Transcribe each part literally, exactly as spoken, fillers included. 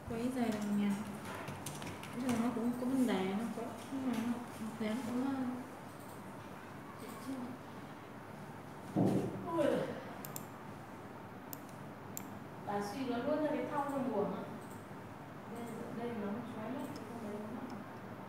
quấy dày đằng nhằn. Bây giờ nó cũng có vấn đề, nó có nhưng mà nó dán cũng bà suy nó luôn ra cái thau trong buồng ạ. Đây, đây nó xoáy lắm, không đấy nó nặng.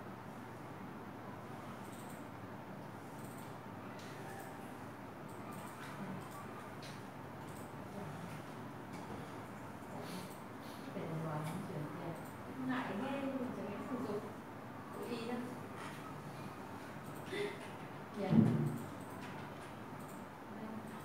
Để vào nó chuyển tiền. Ngại nghe nhưng mà chẳng lẽ sử dụng tự y đâu. Yeah.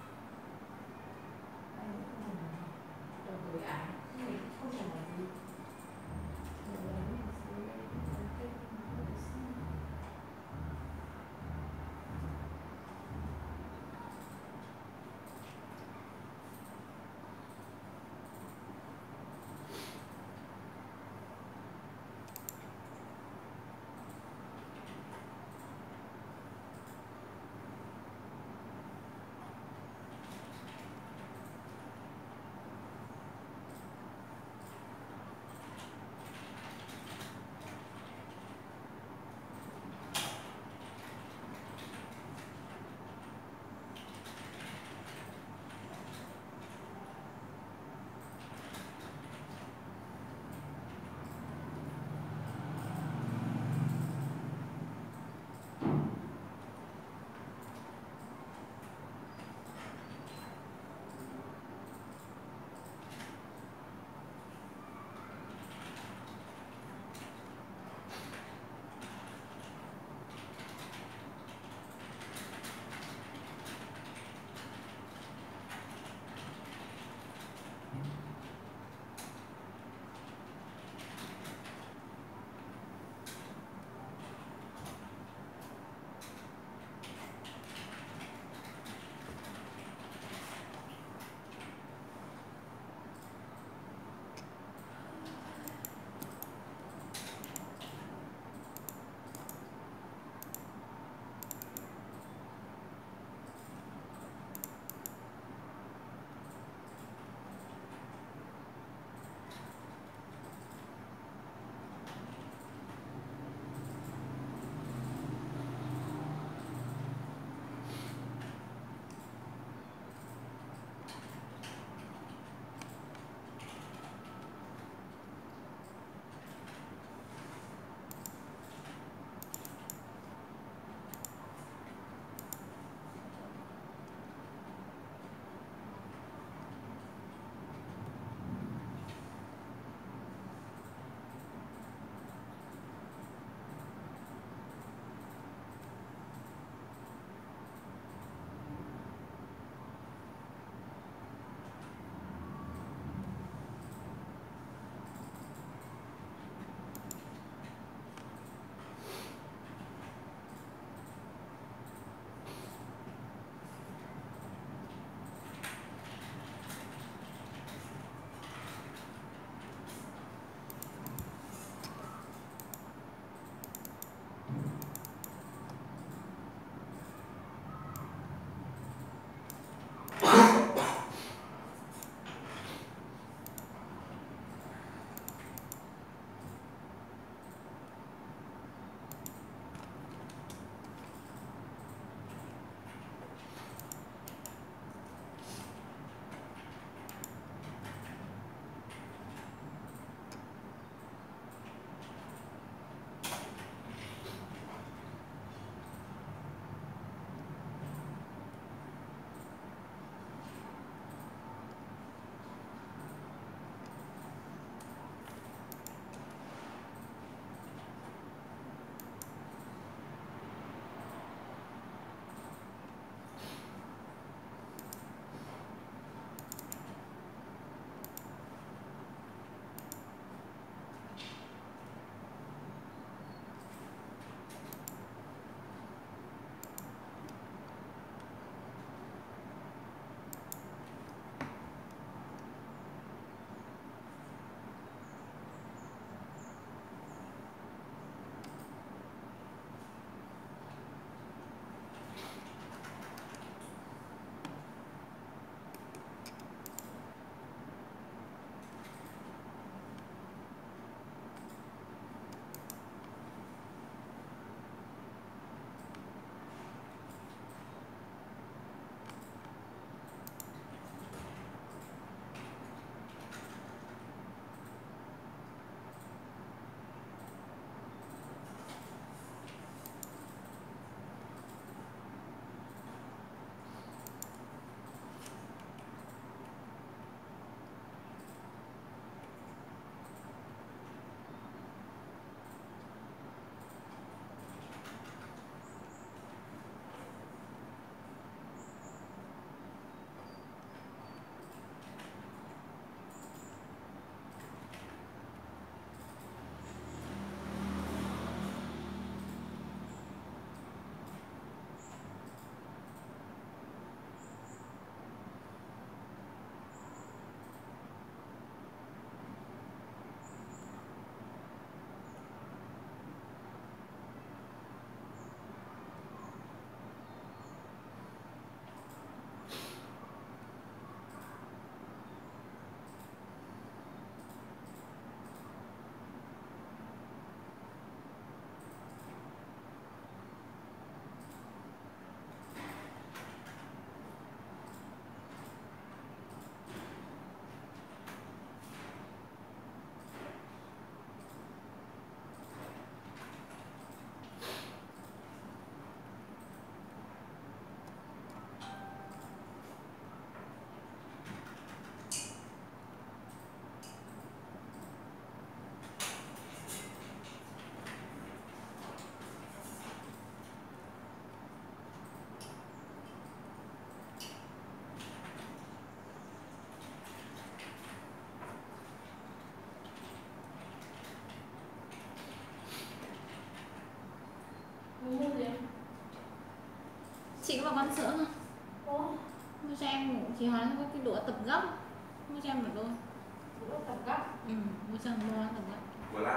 chị có vào con sữa không? Có. Mua cho em chị hỏi có cái đũa tập gấp. Mua cho em một đôi. Đũa tập gấp. Ừ, mua cho em đôi tập gấp. Của Lam.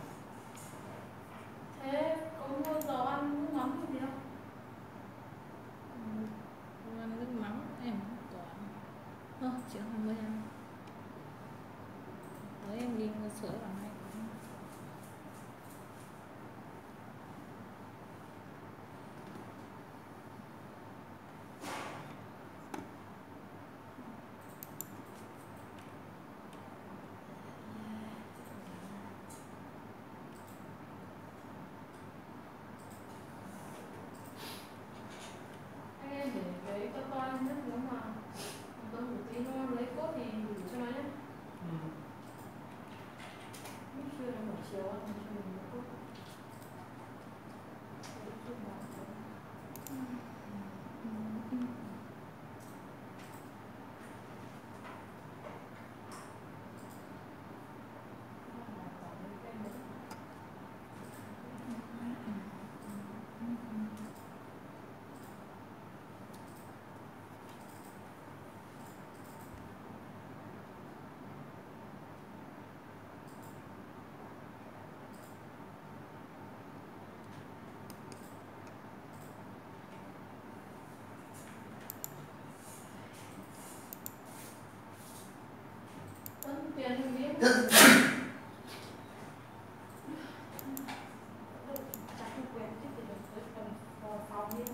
Thế có mua dầu ăn nước mắm gì không? Đồ ăn nước mắm em không có. Thôi chị không mua em. Đấy em đi mua sữa vào ngay. Anh em để lấy cho con nước nếu mà con ngủ tí nó lấy cốt thì ngủ cho nó nhé. Ừ. Lúc trưa là buổi chiều ăn cho mình lấy cốt. Lúc trưa bảo thế. Vẫn tiền mình biết. Chắc không quen chứ thì được tới tầm sáu mươi.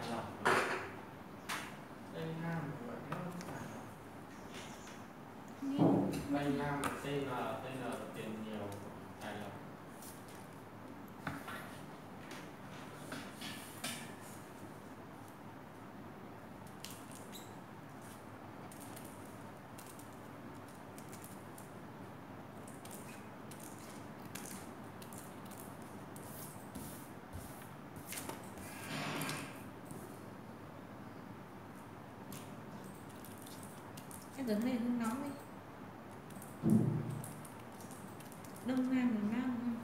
lọc. Tây Nam vậy nó không phải lọc. Tây Nam là T N, T N là tiền nhiều, tài lộc. Cái gần đây không nóng đi. Đông Nam miền Nam không?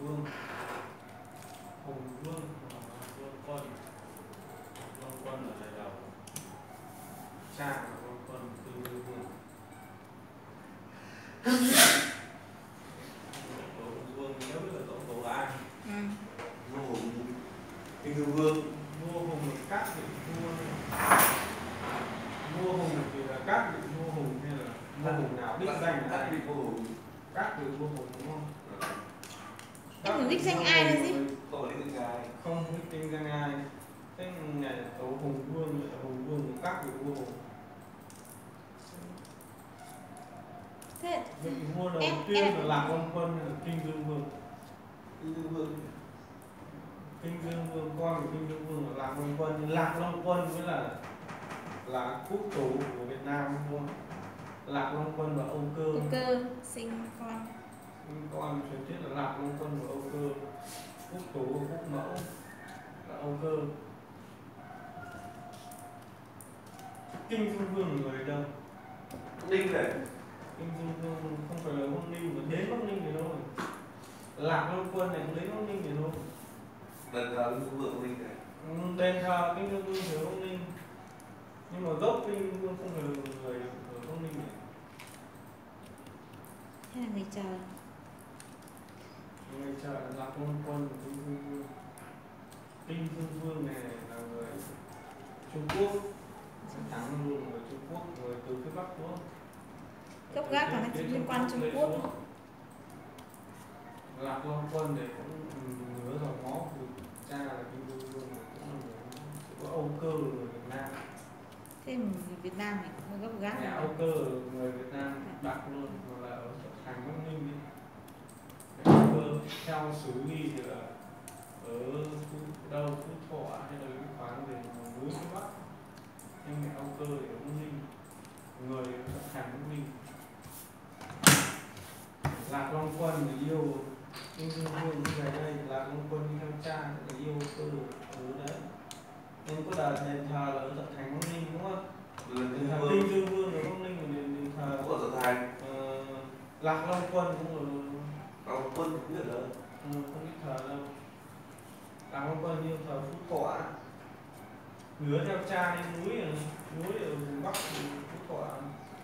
vương hùng vương vương quân vương quân ở đời đầu, cha là vương quân tư vương vương tổ hùng vương nhớ biết là tổ tổ ai? Ừ. vua hùng kinh tư vương. Vua hùng là các vị vua, vua hùng thì là các vị vua hùng hay là vua hùng nào đích danh các ai? vị vua hùng. Các vị vua hùng đúng không? Thế mình đích danh ai là gì? Tổ đích danh ai? Không đích danh danh ai. Thế này là tổ hùng vương, là hùng vương của các vị vua hùng. Thế Vị vua đầu em, tiên em. là Lạc Long Quân hay là Kinh Dương Vương? Kinh tư vương. Kinh Dương Vương, con của Kinh Dương Vương là Lạc Long Quân. Lạc Long Quân mới là là quốc chủ của Việt Nam đúng không? Lạc Long Quân và Âu Cơ. Âu Cơ sinh con. Con truyền thuyết là Lạc Long Quân và Âu Cơ. Quốc chủ của quốc mẫu là Âu Cơ. Kinh Dương Vương là người đâu? Ninh này. Kinh Dương Vương không phải là Bắc Ninh mà đến Bắc Ninh thì đâu rồi. Lạc Long Quân này cũng đến Bắc Ninh thì đâu. Đền thờ kinh tư vương Ninh này. Ừ, đền thờ Kinh Dương Vương thì ở Bắc Ninh. Nhưng mà gốc Kinh Dương Vương không phải là người ở Bắc Ninh này. Thế là người trời. Người trời là Lạc Long Quân của Kinh Dương Vương. Kinh Dương Vương này là người Trung Quốc. Thẳng luôn người Trung Quốc, người từ phía Bắc đúng không? Gốc gác là nó liên quan Trung Quốc. Lạc Long Quân này cũng nhớ dòng máu của cha là Kinh Dương Vương, cũng là người có Âu Cơ là người Việt Nam. Thế mình người Việt Nam này cũng gốc gác. Mẹ Âu Cơ là người Việt Nam Bắc luôn, mà là ở thành Bắc Ninh đi. Mẹ Âu Cơ theo sử ghi thì là ở Phú, đâu Phú Thọ hay là cái khoáng về núi phía Bắc. Nhưng mẹ Âu Cơ thì ở Bắc Ninh, người ở thành Bắc Ninh. Lạc Long Quân thì yêu Kinh Dương Vương về đây, Lạc Long Quân đi theo cha thì yêu Cơ ở đấy. Nên có đợt đền thờ là ở tập thành Bắc Ninh đúng không? Đền thờ Kinh Dương Vương ở Bắc Ninh là đền, đền thờ Cũng ở Giật Thành. uh, Lạc Long Quân cũng là Lạc Long Quân không biết đâu. ừ, không biết thờ đâu. Lạc Long Quân như thờ Phú Thọ, ngứa theo cha lên núi ở núi ở vùng Bắc thì Phú Thọ.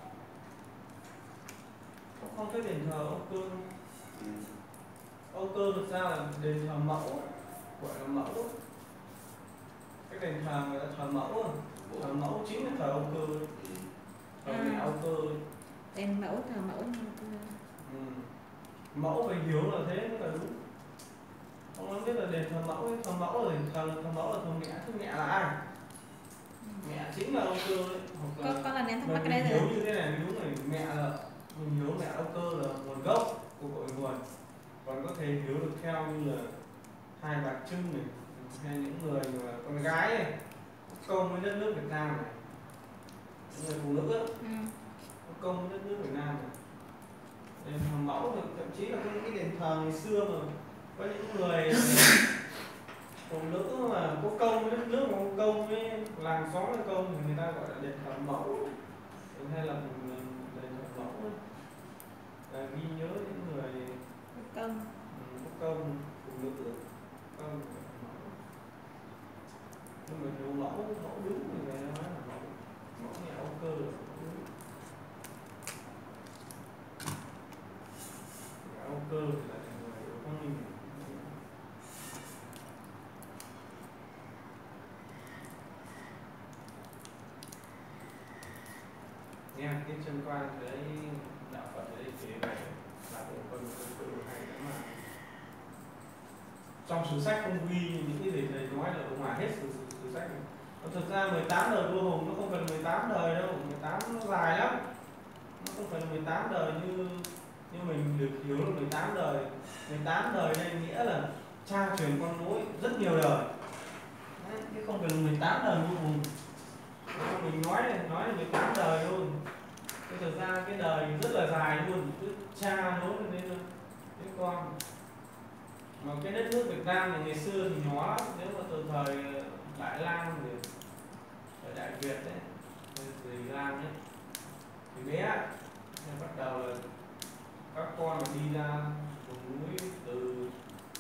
Không thấy đền thờ Âu Cơ. Ừ. Âu Cơ thực ra là đền thờ mẫu, gọi là mẫu. Cái đền thờ người ta thờ mẫu, thờ mẫu chính là thờ Âu Cơ. Thờ À. mẹ Âu Cơ. Đền mẫu, thờ mẫu. Ừ. Mẫu phải hiểu là thế mới là đúng. Ông nói biết là đền thờ mẫu, thờ mẫu là thờ, thờ mẫu là thờ mẹ, chứ mẹ là ai? Mẹ chính là Âu Cơ đấy. Hoặc là Con, con là nén thắc mắc mình cái đây hiểu rồi. như thế này đúng rồi, mẹ là mình hiểu mẹ Âu Cơ là nguồn gốc của cội nguồn. Còn có thể hiểu được theo như là hai bà Trưng này, hay những người mà con gái này công với đất nước Việt Nam này, những người phụ nữ ấy, Ừ. công với đất nước Việt Nam này. Đền thờ mẫu thì thậm chí là cái, cái đền thờ ngày xưa mà có những người phụ nữ mà có công với đất nước mà có công với làng xóm với công thì người ta gọi là đền thờ mẫu, hay là đền thờ mẫu ấy. Là ghi nhớ những người Công. ừ, có công phụ nữ công. Nhưng mà nhiều mẫu mẫu đúng thì người ta nói là mẫu mẫu nhà Âu Cơ là mẫu đúng. Âu Cơ thì là người ở Quang Ninh. Nghe cái chân quan thấy đạo Phật ở đây kể về là một con Âu Cơ hay lắm mà. Trong sử sách không ghi những cái gì thầy nói là ở ngoài hết sử, sử, sử sách này. Thực ra mười tám đời vua Hùng nó không phải là mười tám đời đâu, mười tám nó dài lắm. Nó không phải là mười tám đời như như mình được hiểu là mười tám đời. mười tám đời đây nghĩa là cha truyền con nối rất nhiều đời. Đấy, chứ không phải là mười tám đời vua Hùng. Mình nói này, nói là mười tám đời luôn. Thế thực ra cái đời rất là dài luôn, cứ cha nối lên đến, đến con. Mà cái đất nước Việt Nam này ngày xưa thì nhỏ lắm, nếu mà từ thời Đại Lang thì thời Đại Việt đấy, thời Lang ấy, thì bé thì bắt đầu là các con mà đi ra vùng núi từ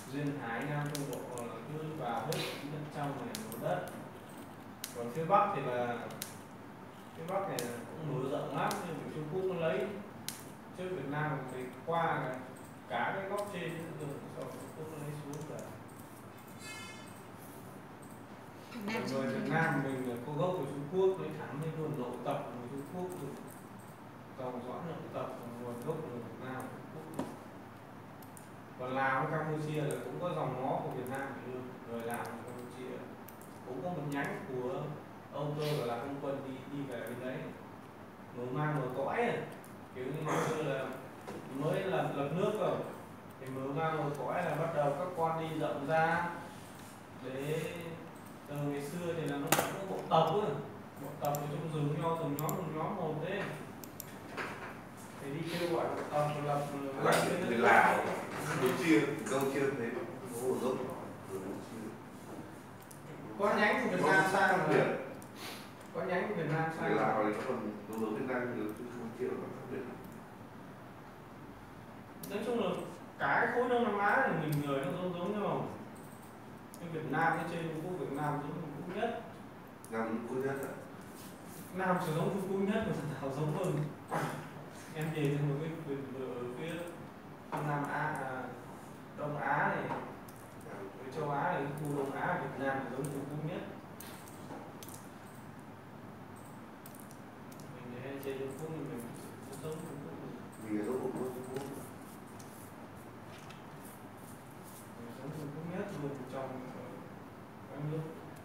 trong này nổ đất. Còn phía Bắc thì là phía Bắc này là cũng mở rộng lắm, nhưng mà Trung Quốc nó lấy trước Việt Nam thì qua cả, cả cái góc trên rồi sau Trung Quốc nó lấy xuống rồi. Việt Nam Người Việt Nam mình là có gốc của Trung Quốc, lấy thẳng lên luôn nội tộc của người Trung Quốc rồi, dòng dõi nội tộc nguồn gốc của người Việt Nam Trung Quốc. Còn Lào với Campuchia là cũng có dòng máu của Việt Nam luôn, người Lào và Campuchia cũng có một nhánh của Âu Cơ là không quân đi đi về bên đấy, mở mang mở cõi này, kiểu như ngày xưa là mới lập lập nước rồi thì mở mang mở cõi là bắt đầu các con đi rộng ra để từ ngày xưa thì là nó có bộ tộc ấy, bộ tộc thì trong rừng nhau từng nhóm từng nhóm một thế thì đi kêu gọi bộ tộc lập là người Lào, Campuchia, Campuchia thấy có một gốc có nhánh của Việt Nam sang rồi, có nhánh của Việt Nam sang người Lào thì nó còn đối với Việt Nam thì Campuchia nó khác biệt. Nói chung là cả cái khối Đông Nam Á này mình người nó giống giống nhau. Nhưng Việt Nam với trên Trung Quốc, Việt Nam giống Trung Quốc nhất. Nam Trung Quốc nhất ạ. Nam sẽ giống Trung Quốc nhất, mà nào giống hơn. Em nhìn thấy một cái quyền ở phía Đông Nam Á, à, Đông Á này, với châu Á này, khu Đông Á, Việt Nam là giống Trung Quốc nhất. Mình hay chơi Trung Quốc nhưng mình cũng giống Trung Quốc. Mình là giống Trung Quốc. Giống Trung Quốc nhất luôn trong các nước.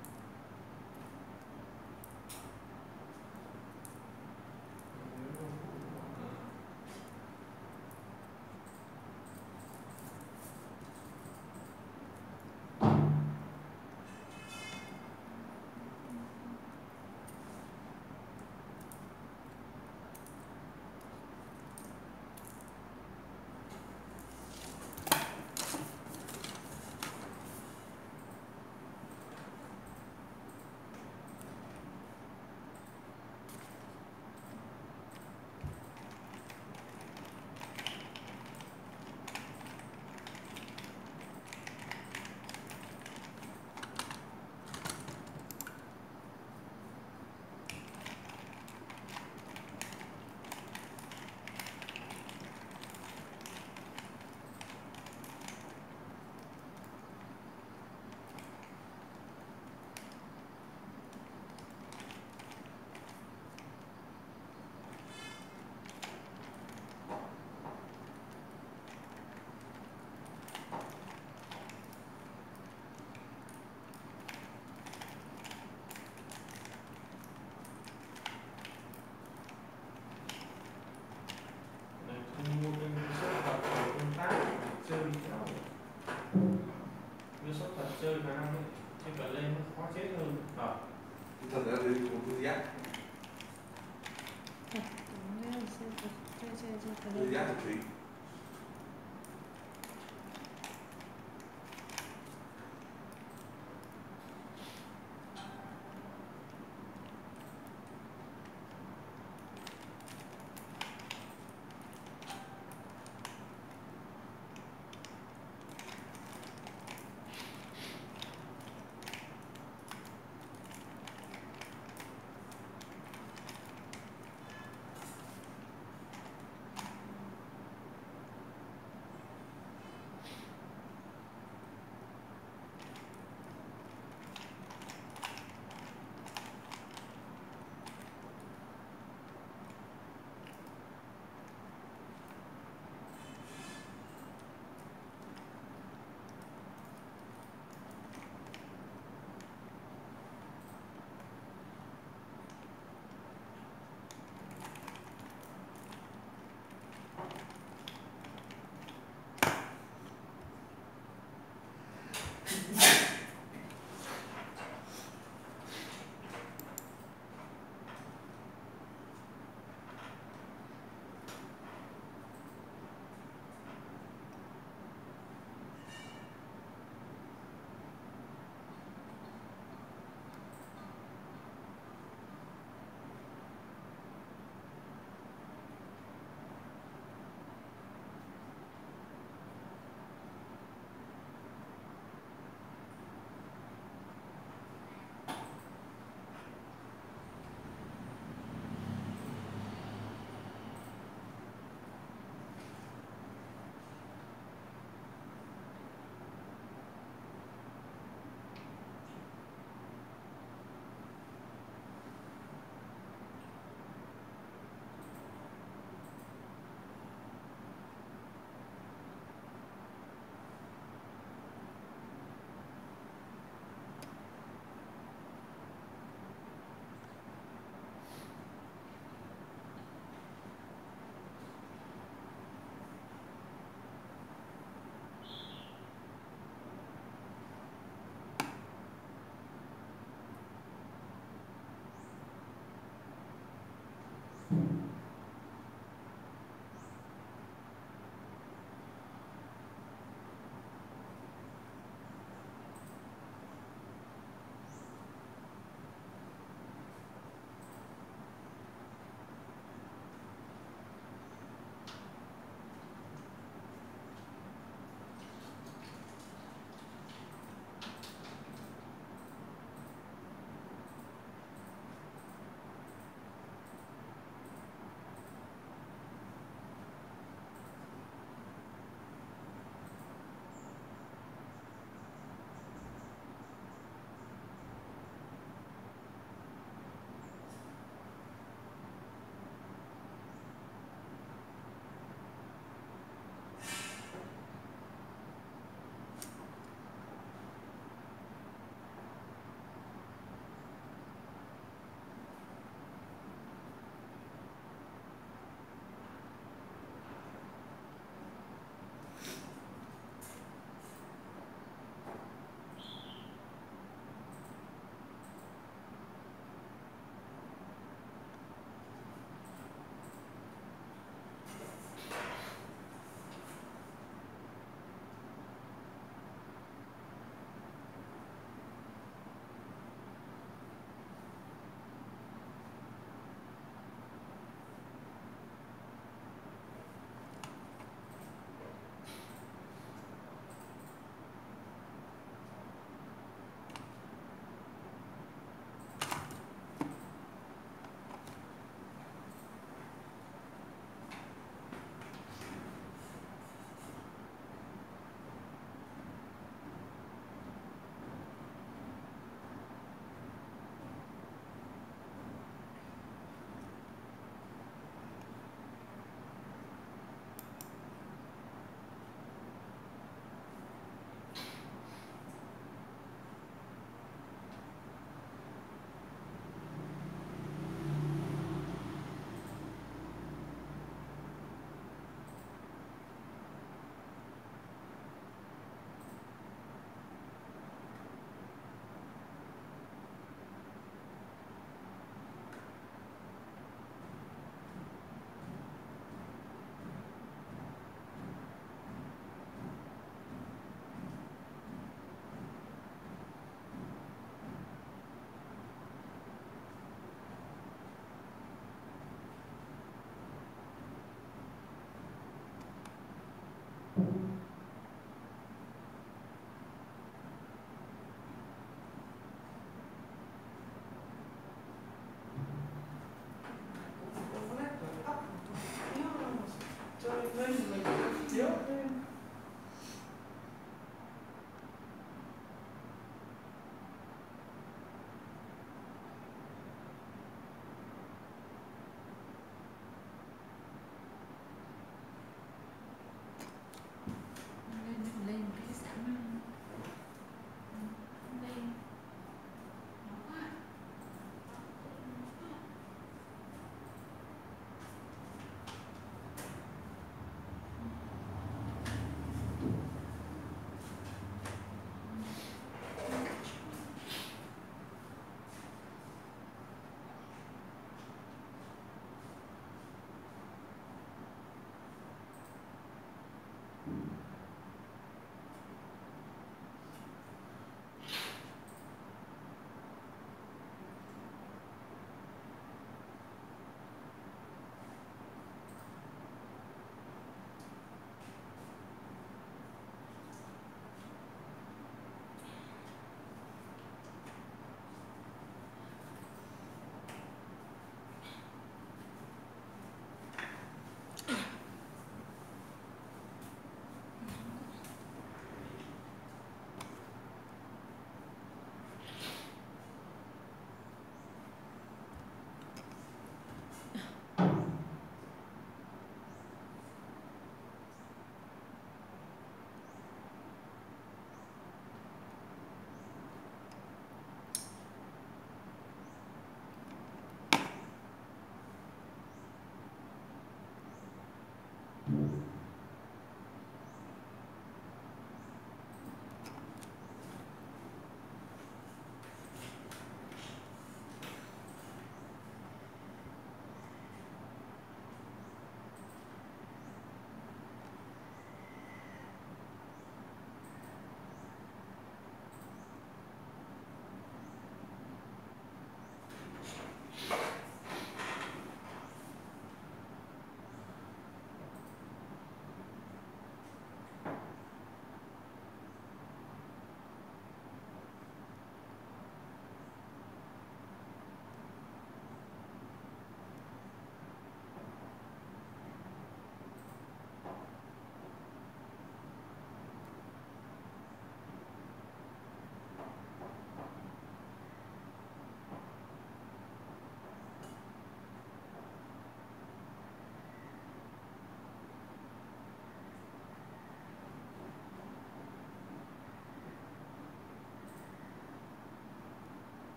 Chơi khả năng trên cả lên nó khó chết hơn. Ờ. Thật ra đây cũng thư giác. Thư giác là thủy.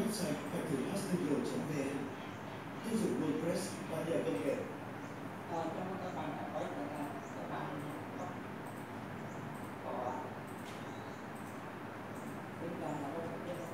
website phạch thử studio chấm vn. Ứng dụng WordPress và nhờ công nghệ. Ờ, trong các bạn đã có thể là các bạn có có bên cạnh là đâu cũng được.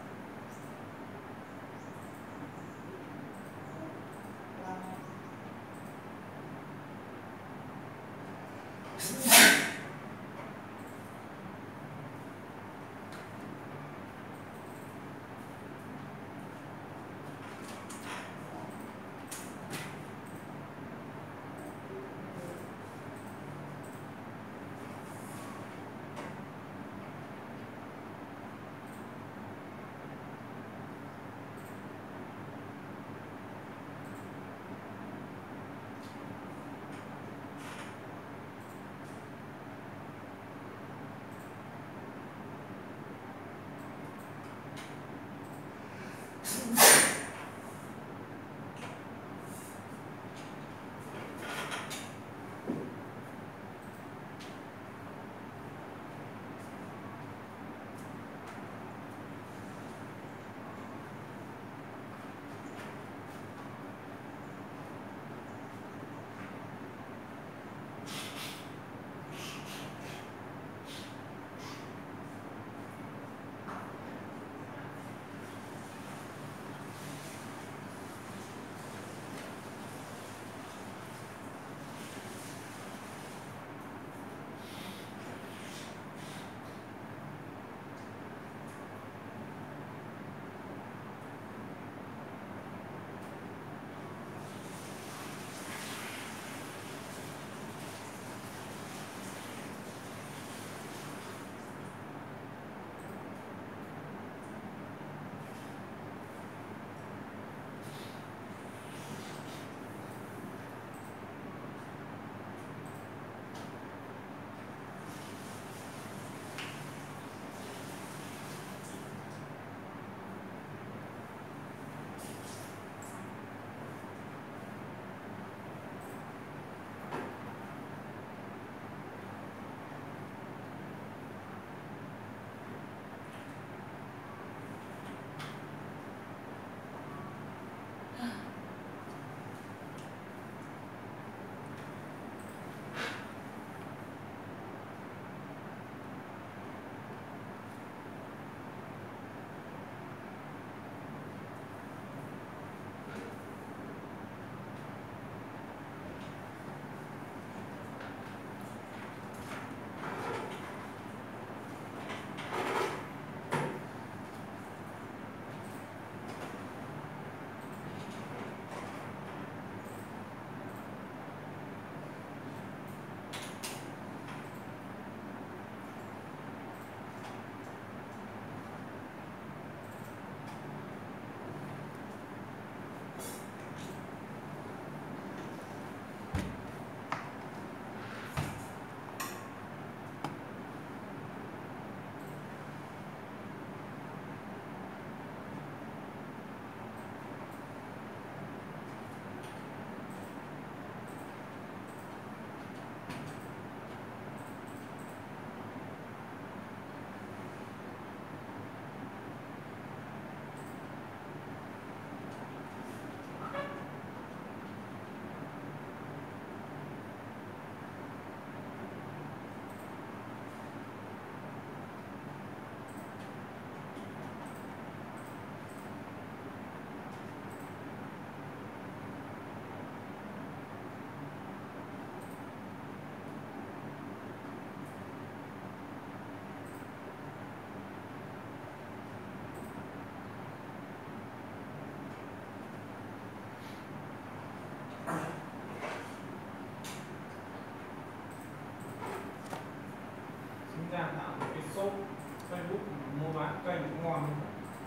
ra tạo một cái shop Facebook mua bán cây cũng ngon luôn.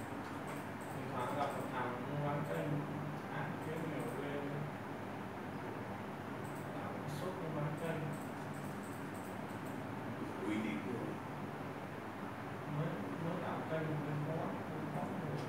Thỉnh thoảng gặp một thằng mua bán cây ăn cái nhiều lên tạo một shop mua bán cây uy tín rồi. mới mới tạo cây lên có có người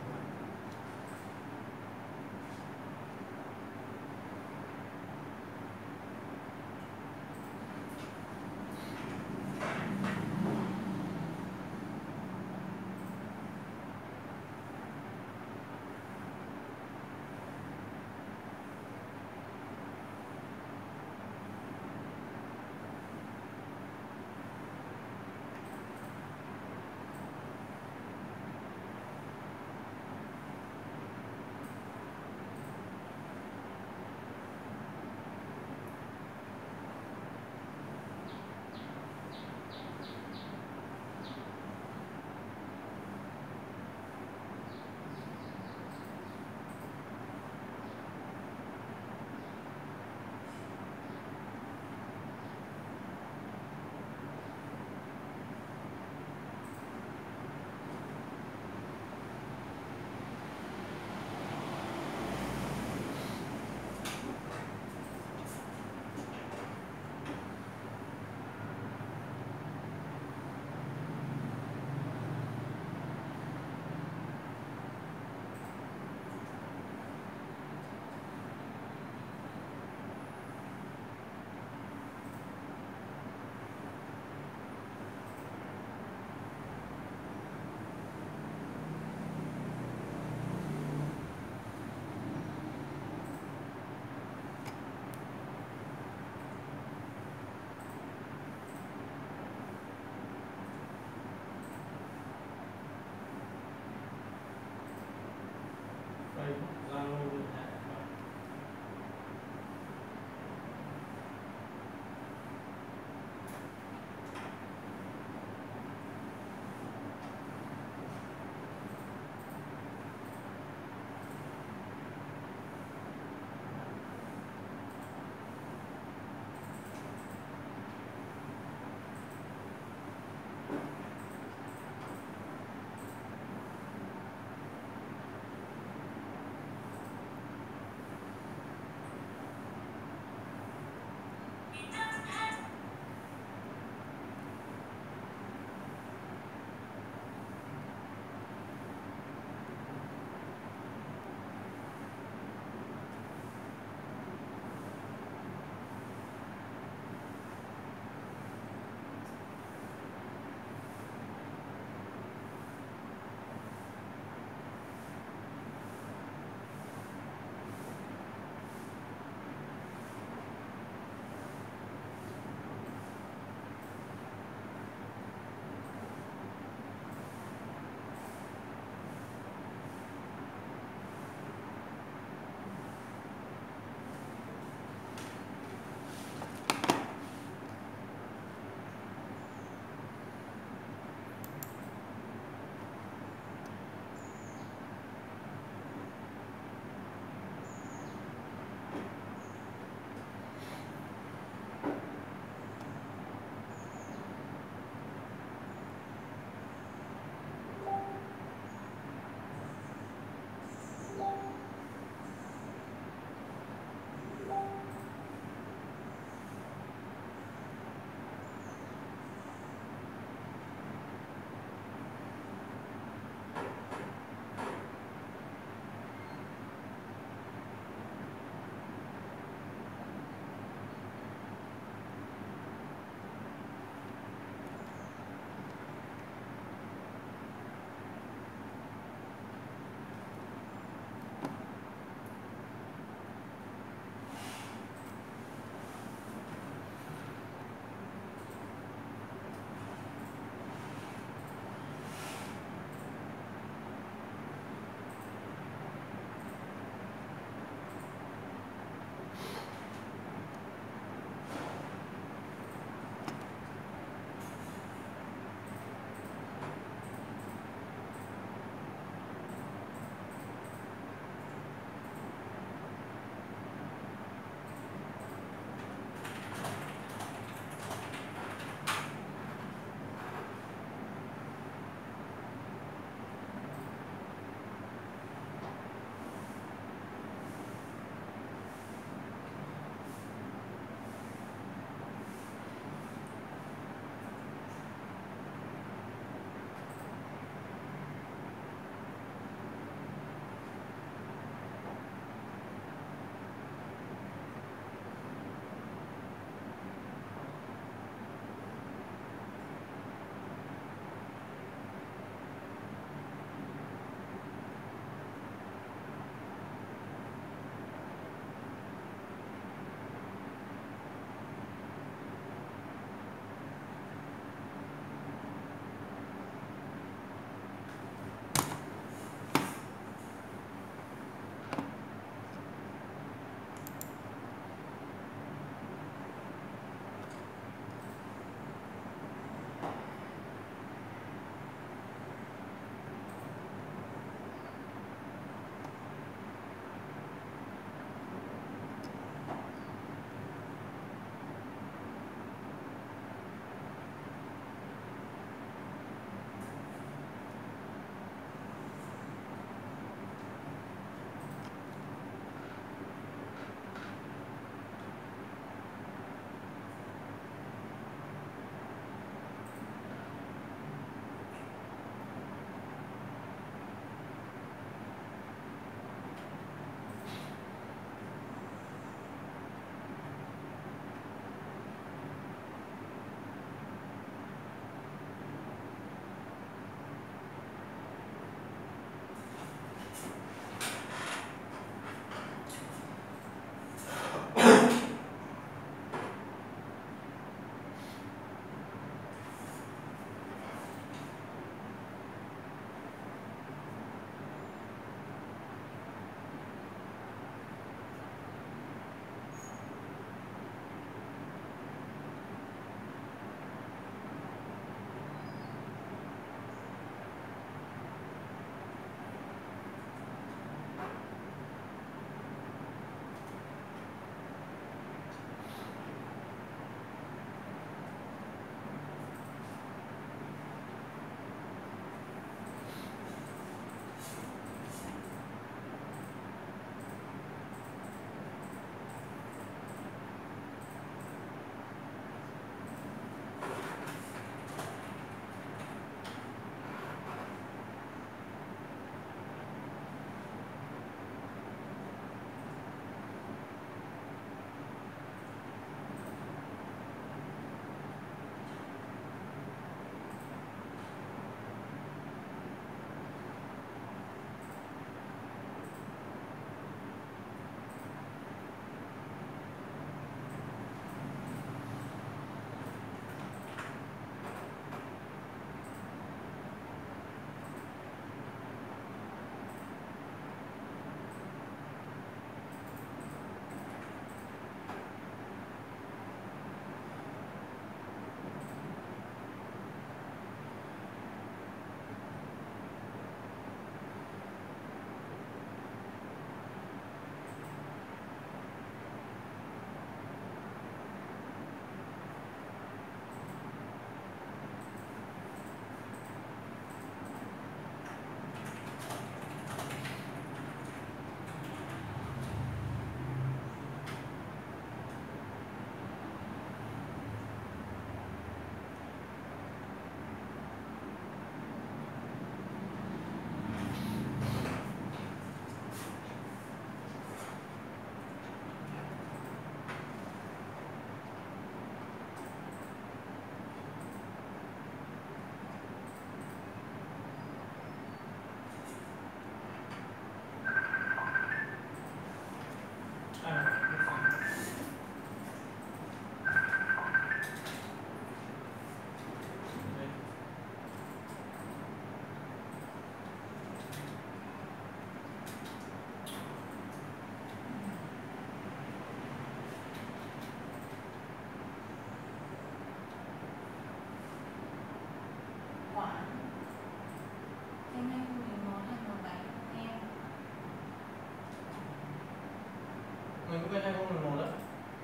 cái hai không một một đấy.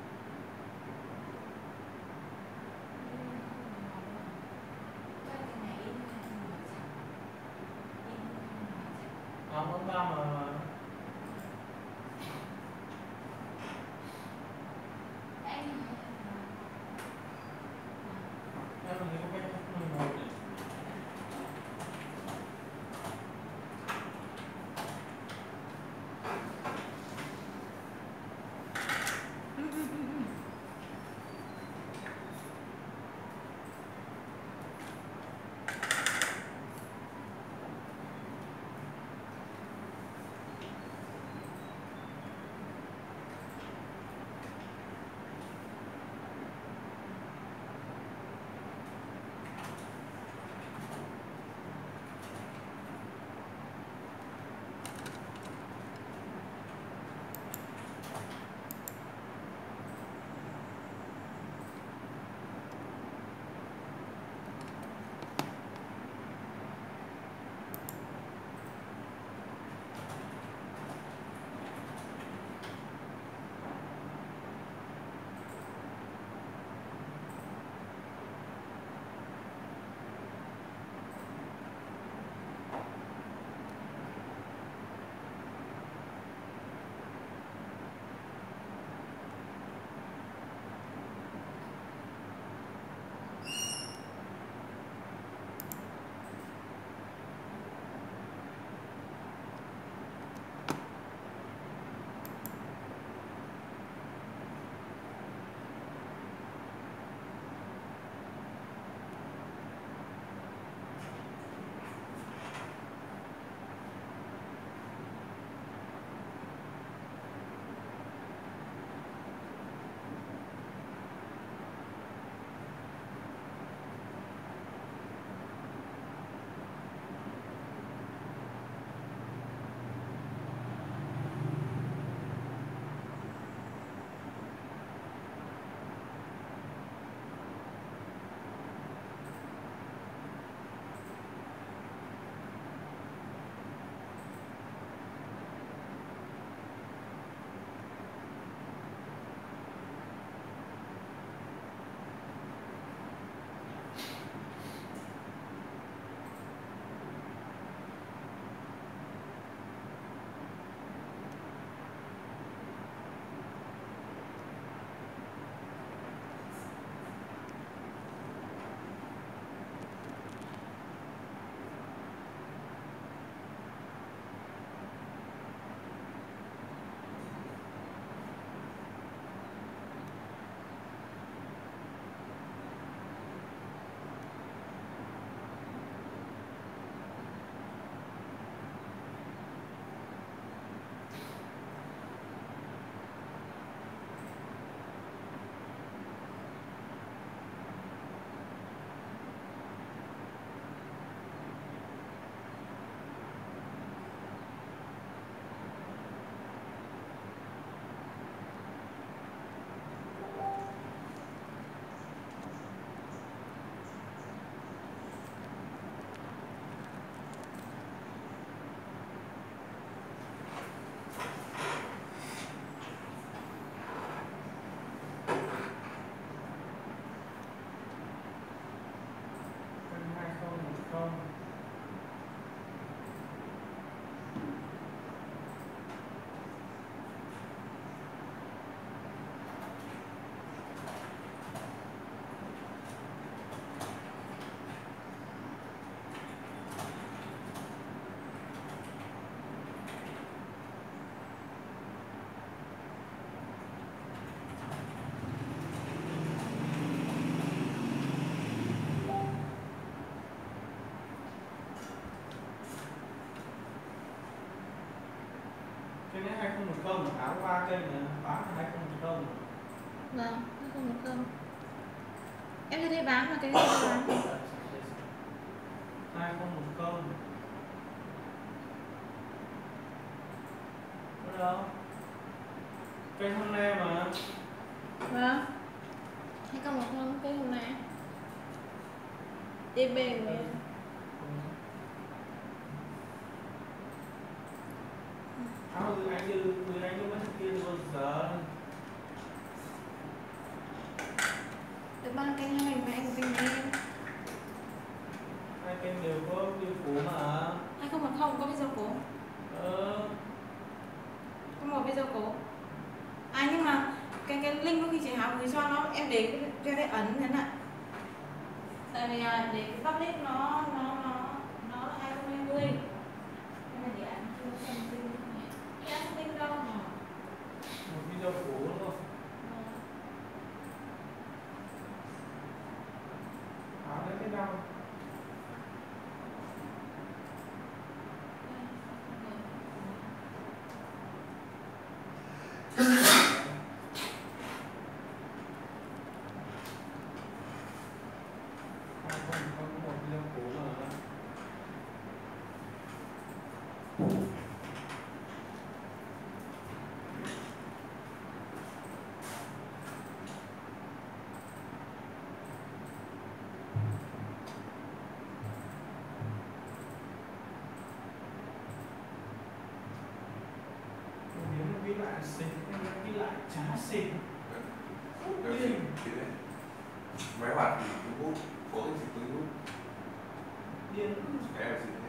Không, không ba mà em thấy có cái hai không một một đấy. Cái này hai không một không, áo ba cây này bán là hai không một không. Vâng, hai không một không. Em thấy thấy bán mà cái này không bán. hai không một không. Có đâu? Cây hôm nay mà. Vâng. hai không một không cái hôm nay. đê bê của em. Áo anh như người anh như mấy thằng kia bao giờ kênh hai mà anh kênh này. Hai kênh đều có video cũ mà. Hai không một không có video cũ. Ờ. Có một video cũ. À nhưng mà cái cái link có khi chị Hảo gửi cho nó em để cái cho đấy ấn thế này. Tại vì à, để cái public nó nó nó nó là hai không hai không. Nhưng mà để anh chưa xem tin. Em không tin đâu mà. Một video cũ đúng không? Hảo lấy cái đâu? Không, không, không có một video cũ mà. Nếu nó ghi lại xịn, nó ghi lại chả xịn. Nếu thì thế này, máy hoạt thì cứ hút, có cái gì tôi hút. Điên. Cái là gì thế?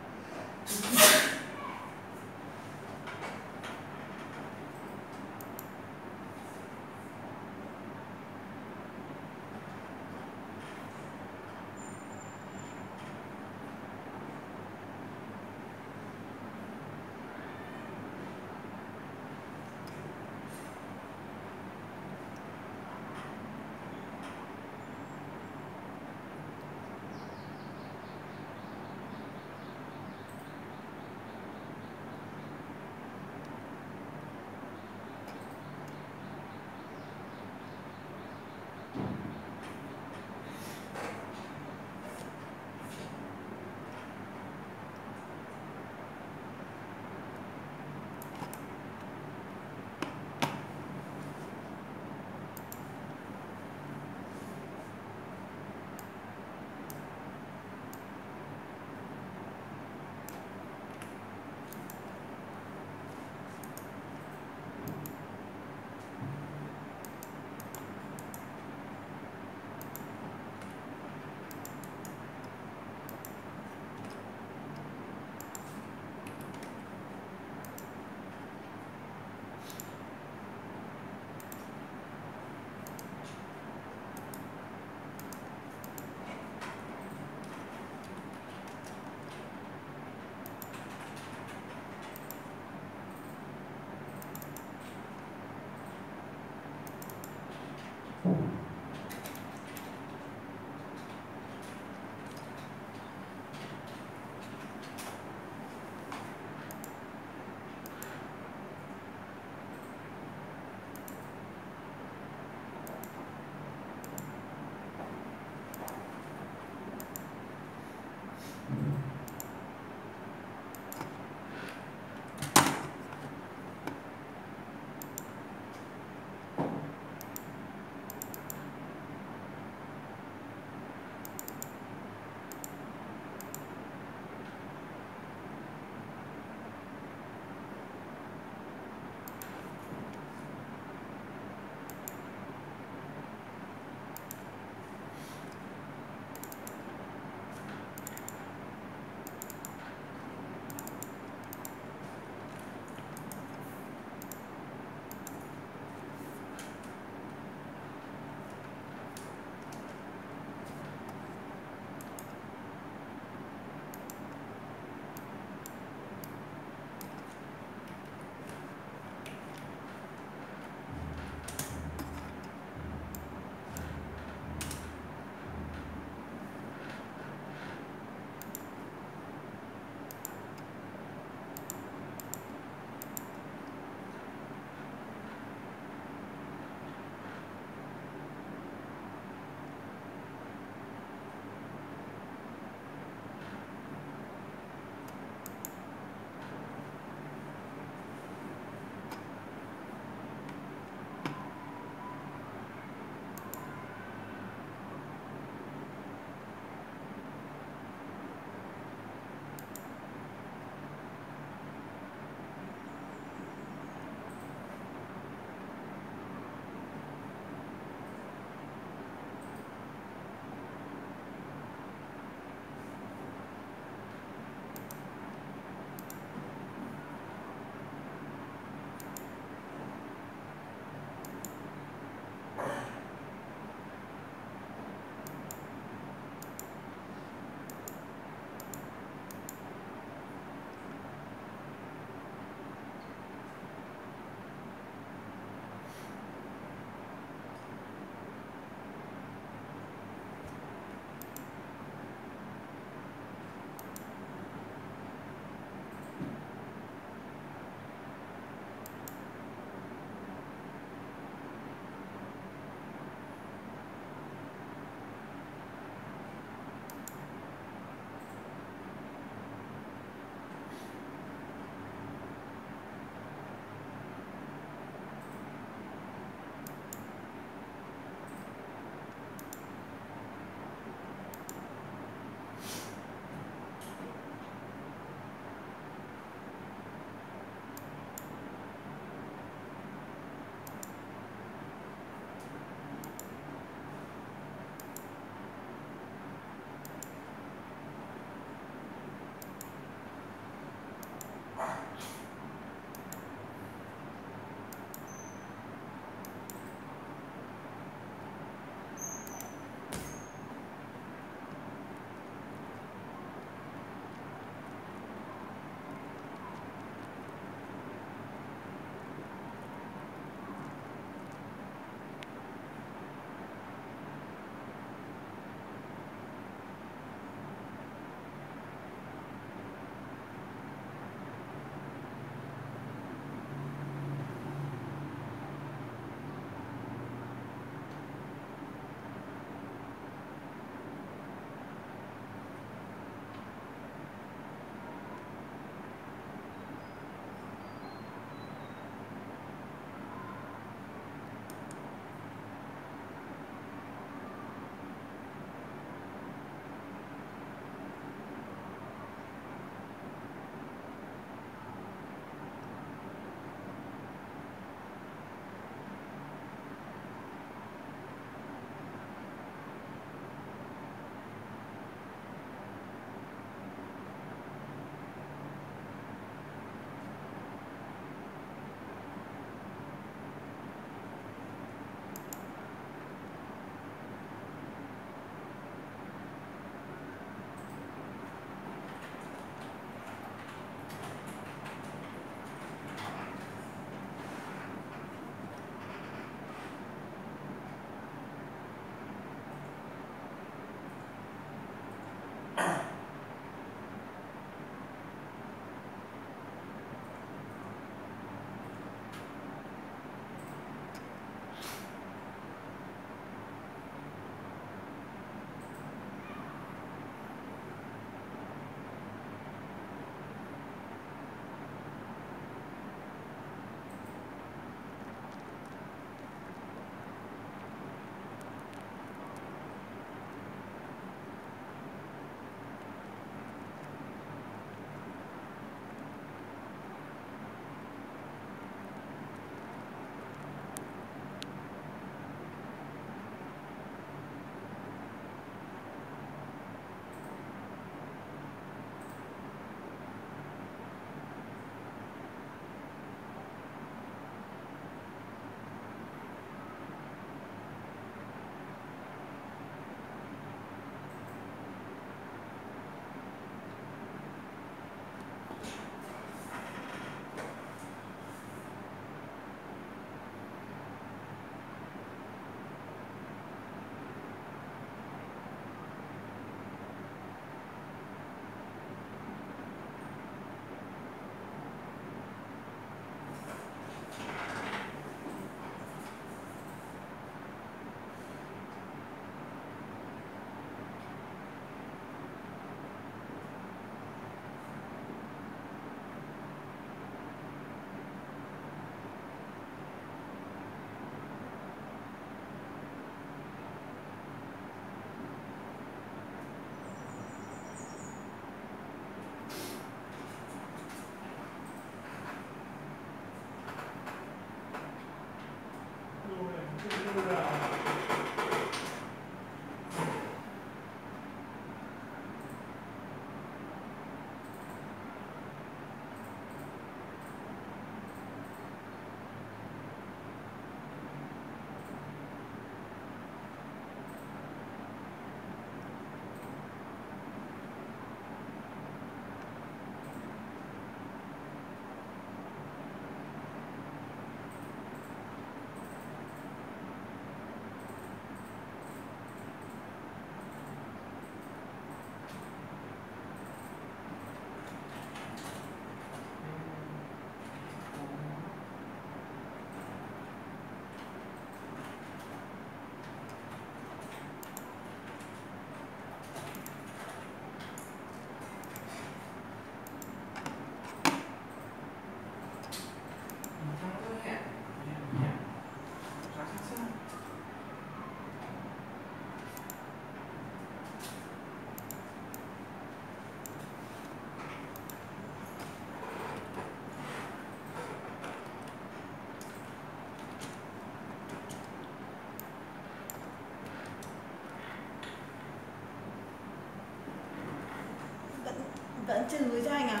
Vẫn trừ cho anh à?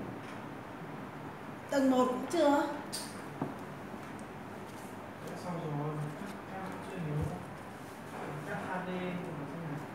Tầng một cũng chưa? Đã xong rồi, các em cũng chưa hiểu. Các a đê của nó thế nào?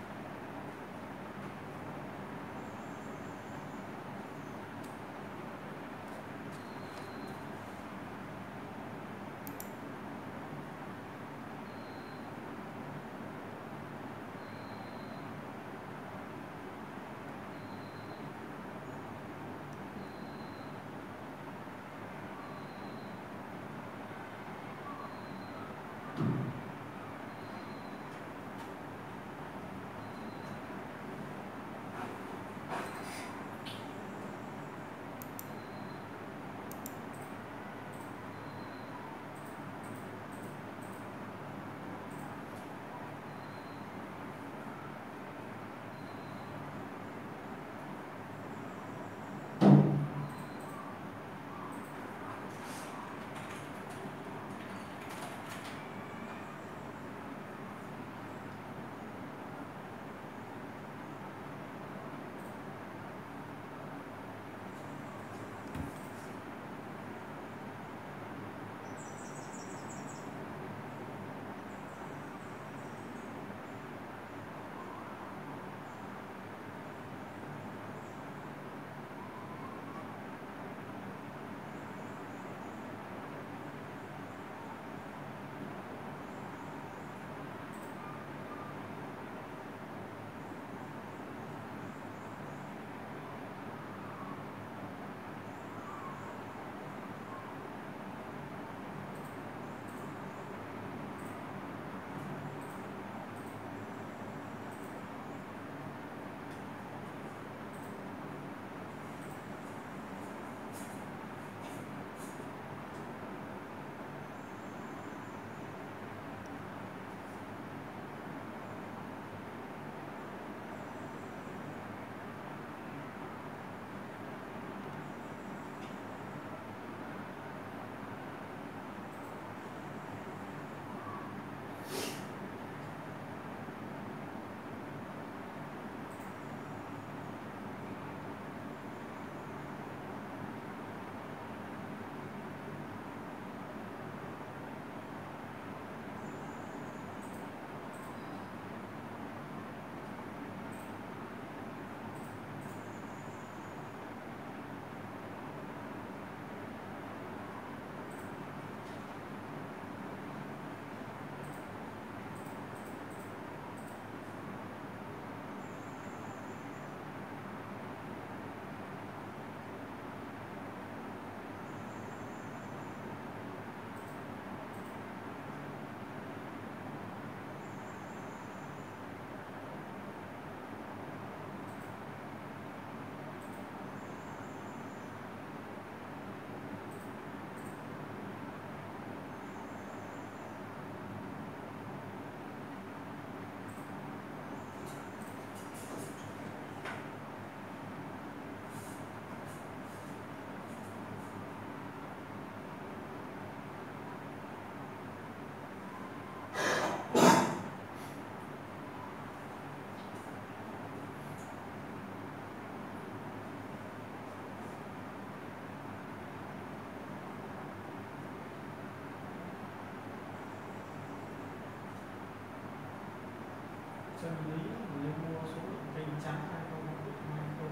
Chân lý mình mua số lượng kênh trắng hay không, hay không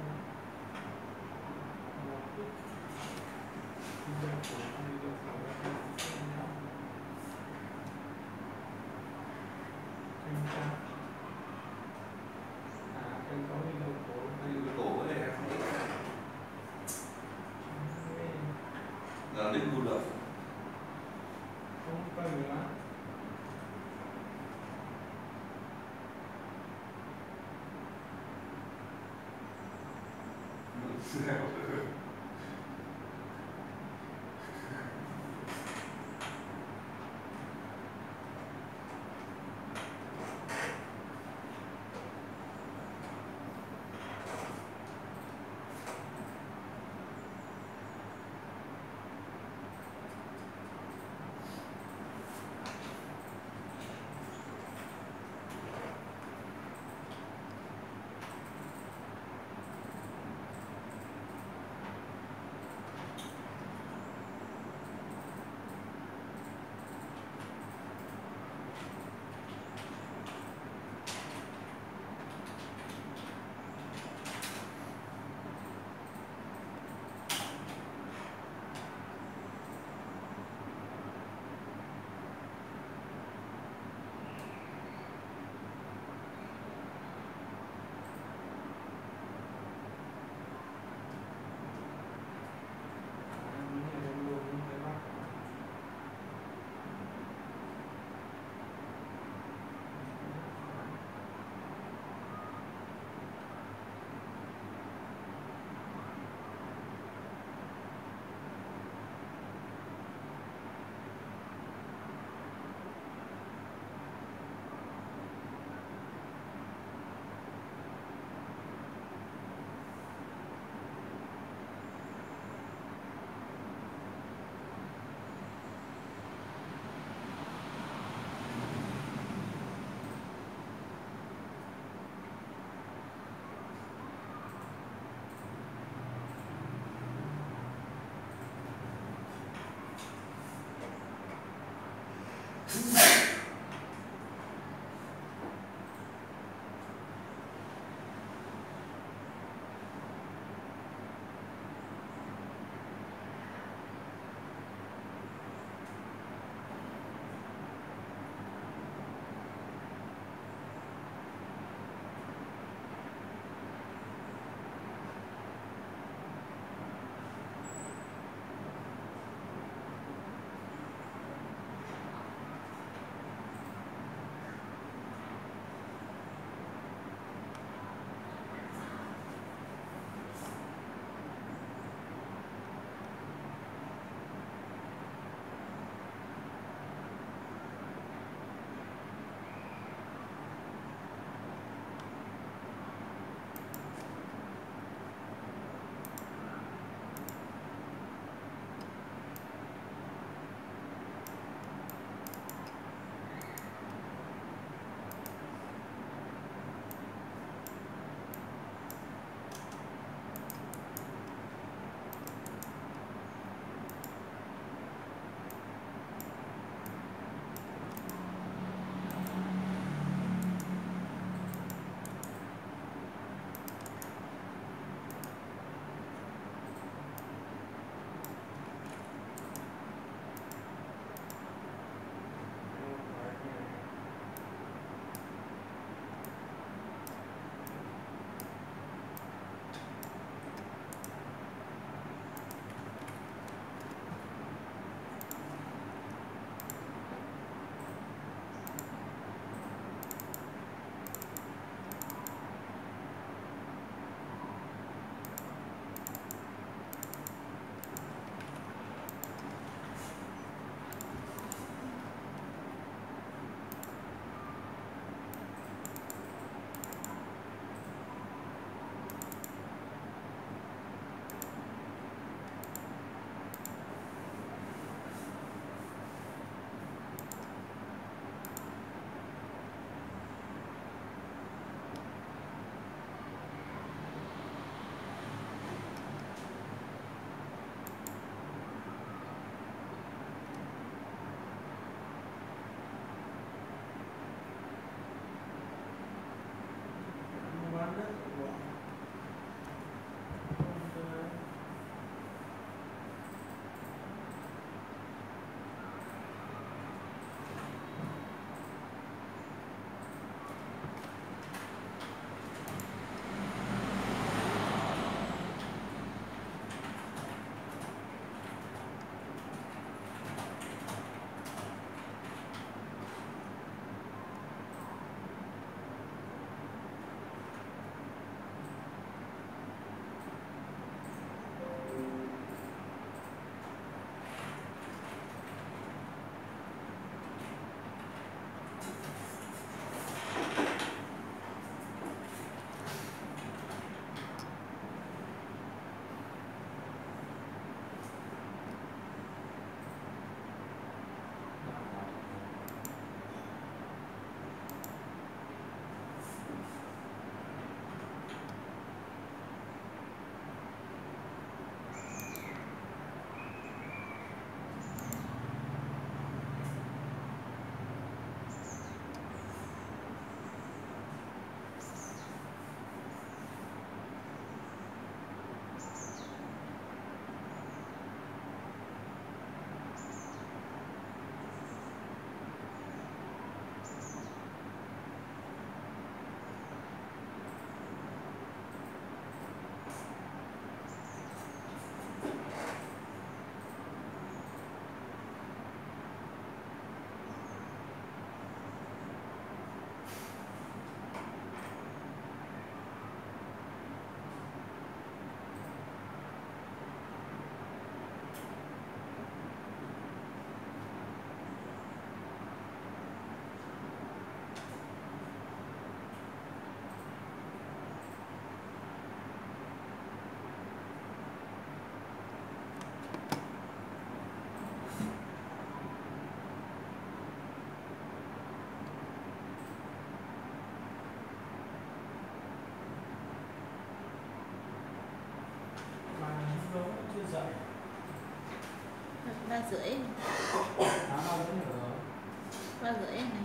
một ít video của video của kênh trắng à kênh có video của Cái cổ này em không biết là đến buồn lắm không cần nữa. ba rưỡi. Tháng nào vẫn hiểu rồi. ba rưỡi này.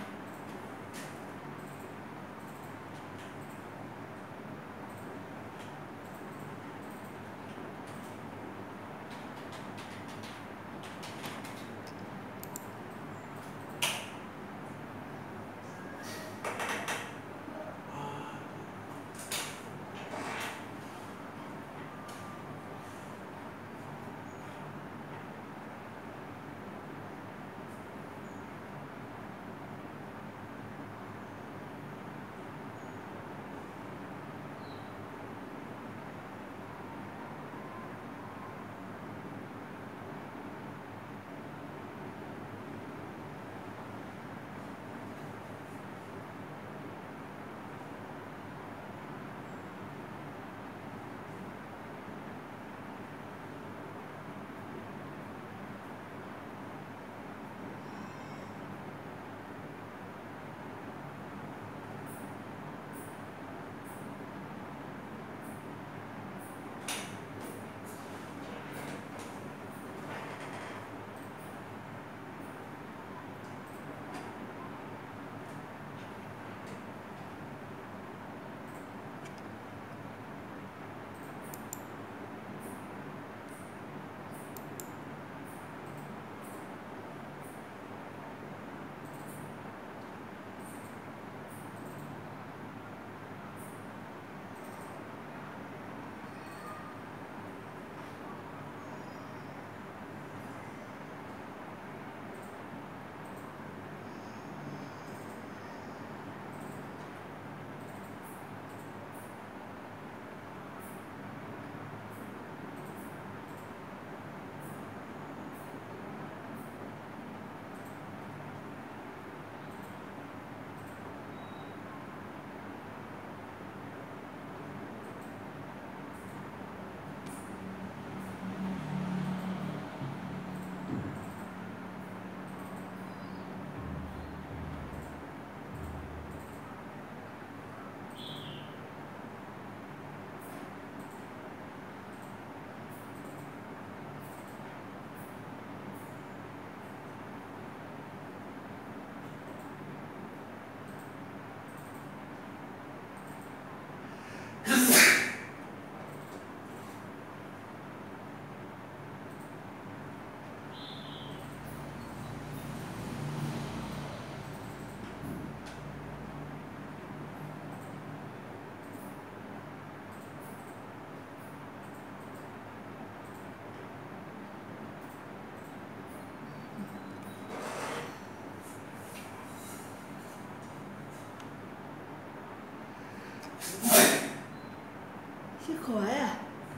Sức khỏe à?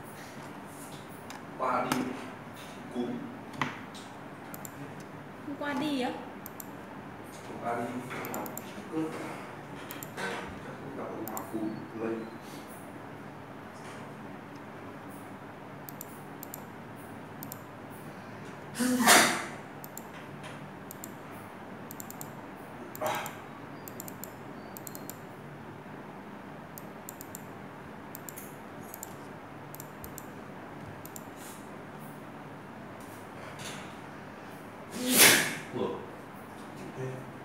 Qua đi cúm. Hôm qua đi á? Qua đi học cướp. Chắc cũng gặp ông nào cúm lây. Ủa? Thế.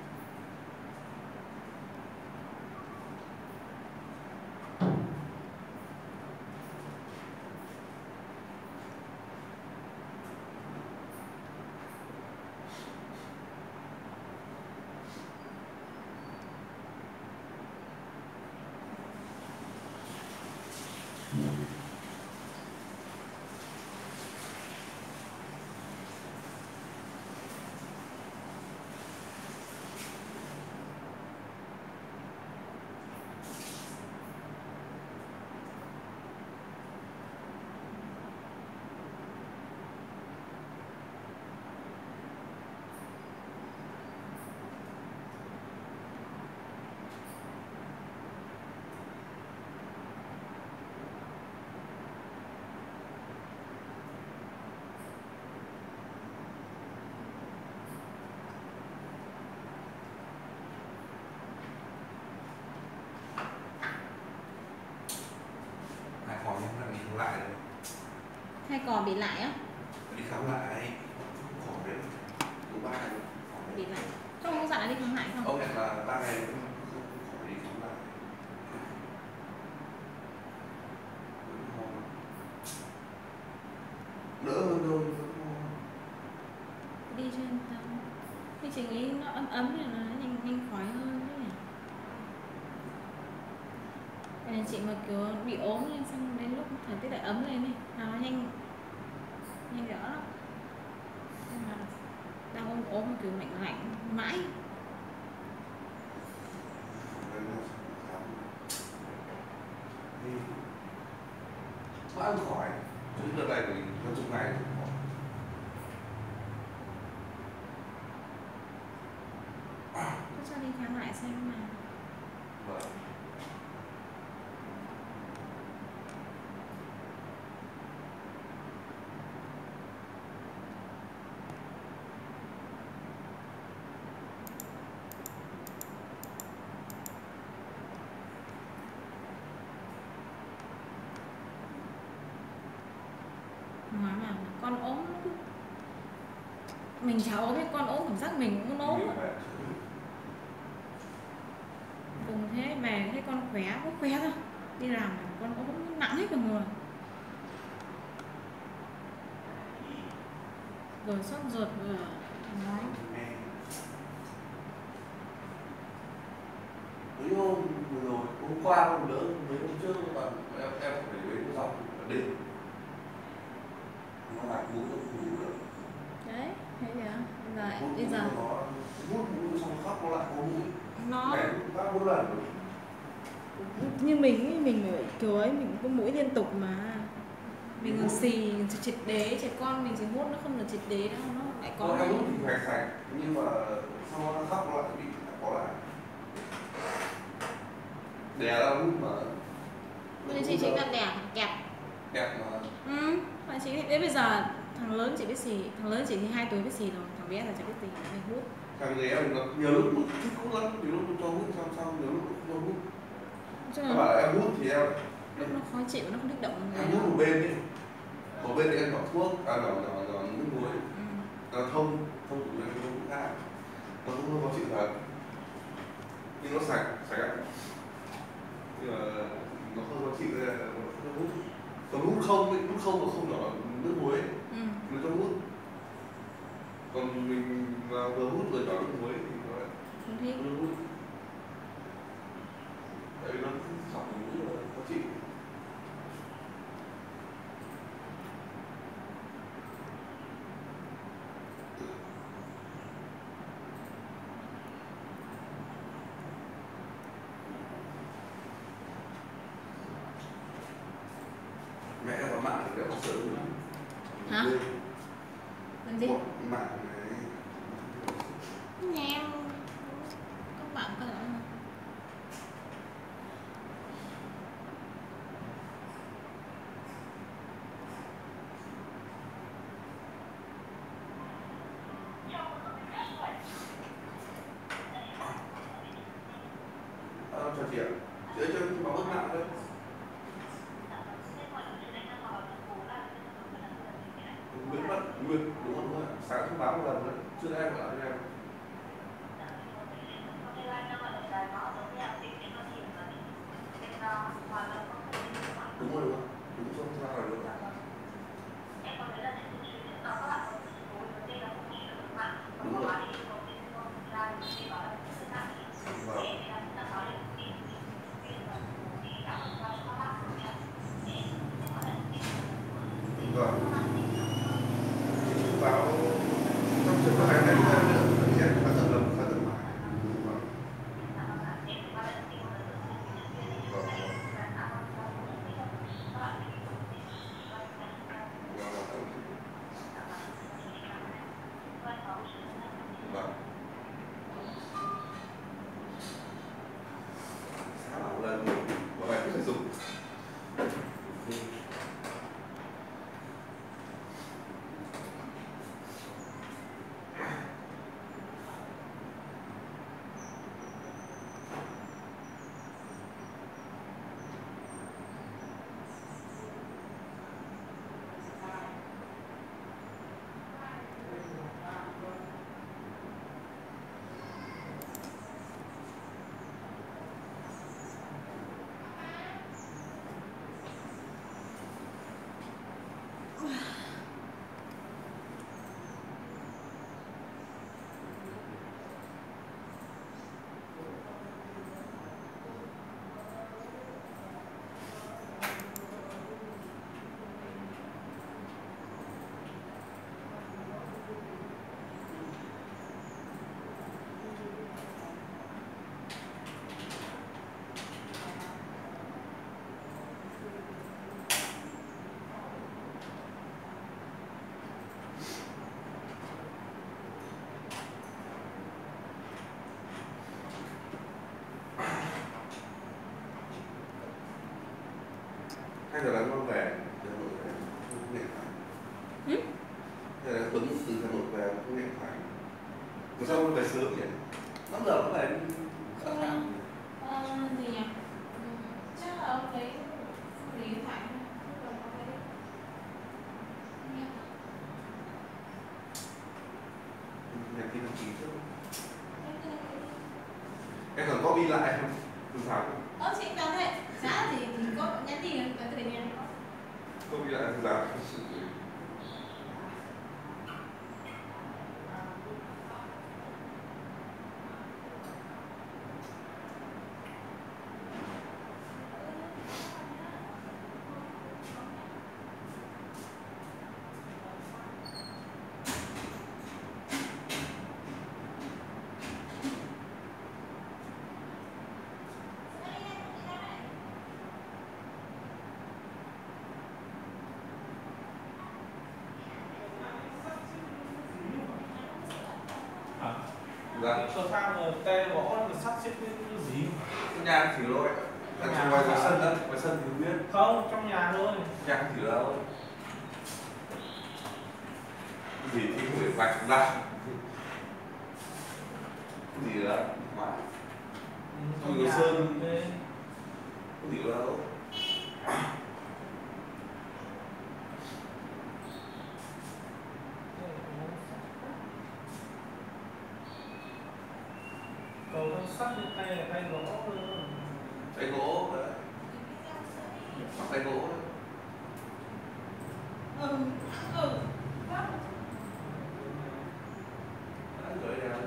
Hai con nhé, nó đi khám lại rồi. Hai cò bị lại á? Đi khám lại. Khỏi đấy. Thứ ba rồi. Bị lại. Trong không dặn lại đi khám lại không? Ông hẹn là ba ngày không khỏi đi khám lại. Đỡ hơn đâu. Đi cho yên tâm. Thì chị nghĩ nó ấm ấm thì nó nhanh nhanh khỏi hơn đấy nhỉ. Nên chị mà kiểu bị ốm lên xong đến lúc thời tiết lại ấm lên đi, nó nhanh nhanh đỡ lắm. Nhưng mà đang ốm ốm kiểu lạnh lạnh mãi. Mãi không khỏi. Chứ đợt này thì hơn chục ngày rồi. Cứ cho đi khám lại xem mà. Vâng. Nói mà con ốm mình chả ốm với con ốm cảm giác mình cũng ốm. Cùng thế về thấy con khỏe cũng khỏe thôi, đi làm con ốm nặng hết cả người, vừa sốt ruột vừa nói. Mấy hôm vừa rồi, hôm qua hôm nữa, mấy hôm trước mà em em phải lấy cái dọc ở đêm. Nó lại mũi nó mũi được. Đấy, thấy chưa? Rồi, Mũi bây giờ nó hút mũi xong khóc nó lại có mũi. nó Mẹ bác bốn lần rồi. như mình ấy, mình phải kiểu ấy mình có mũi liên tục mà mình còn xì triệt đế, trẻ con mình chỉ hút nó không là triệt đế đâu, nó lại có Con em hút thì phải sạch nhưng mà sau nó khóc nó lại bị có lại. Đè ra hút mà. nên chị chị đặt đẹp kẹp Kẹp mà. ừ mà chị đến bây giờ thằng lớn chỉ biết xì, thằng lớn chỉ thì hai tuổi biết xì rồi, thằng bé là chả biết gì mình hút. Thằng này em nhiều lúc hút thích hút lắm, nhiều lúc cho hút xong xong nhiều lúc không cho hút. Các bạn em hút thì em lúc nó khó chịu, nó không thích động người. em hút một bên đi, một bên thì em bỏ thuốc, à nhỏ nhỏ nhỏ nước muối, Ừ. nó thông thông tủ lên nó cũng khác, nó cũng không có chịu thật, nhưng nó sạch sạch ạ, nhưng mà nó không có chịu nên là nó không hút, còn hút không ấy, hút không mà không nhỏ nước muối, Ừ. nó cho hút, còn mình mà vừa hút vừa nhỏ nước muối thì nó lại Không thích. không hút, tại vì nó sọc mũi là khó chịu. Mẹ em có mạng thì rất là sợ rồi. Hả? Làm gì? Một mạng này. Nhà em các bạn có thể À, chào chị ạ. Chị ơi cho em báo mất mạng thôi. Nguyễn mất, Nguyễn, đúng không? Đúng rồi. Sáng thông báo một lần đấy. Chưa đã em gọi cho em. Đúng rồi, đúng rồi. Đúng rồi, ra rồi đúng rồi. Đúng rồi. Vâng. Vâng. Báo trong trường hợp này này Hay là bạn mang về từ Hà Nội về không điện thoại? Ừ? Hay là Tuấn từ Hà Nội về không điện thoại? Mà sao về sớm nhỉ? năm giờ nó về Không đâu. Ờ, gì nhỉ? Ừ, chắc là ông đấy không để điện thoại thôi. Lúc đầu có cái đấy. Không nhớ. nhà kia đăng ký trước. Em cứ đăng ký đi. Em còn copy lại không? Từ sáng Ơ chị toàn thế. Giá thì thì có nhắn tin và từ nhà. copy lại từ sáng. Dạ. Sao sao mà tay gõ mà sắp xếp cái cái gì? Trong nhà thử thôi. Ở trong ngoài ngoài sân đó, ngoài sân thì không biết. Không, trong nhà thôi. Nhà không thử đâu. Cái gì thì không phải vạch ra. Cái gì đó, ngoài. Trong Người nhà sơn. thế. Không thử đâu. Cầu nó sắt lên tay là tay gõ thôi. Tay gỗ đấy. Hoặc tay gỗ đấy. Ừ. Ừ. Vâng. Đấy, rồi đây.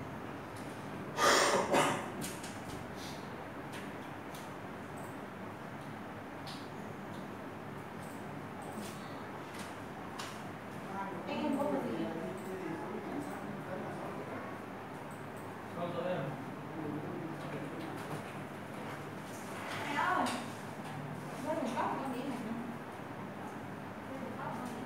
Anh không có cái gì. Không rồi em. Mẹ ơi. Lấy một cốc con đi này. Lấy một cốc con đi.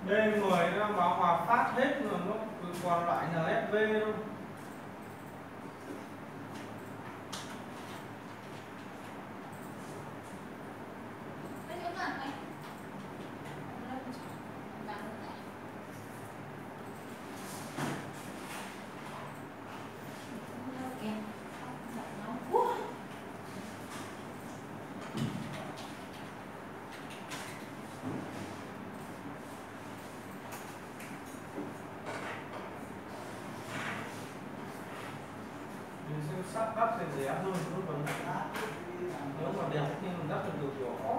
B mười nó báo hòa phát hết rồi, nó còn loại en ép vê thôi. Cái chỗ nào anh? Sắp đắp thì rẻ hơn, nó còn nếu mà đẹp nhưng mà đắp được kiểu khó.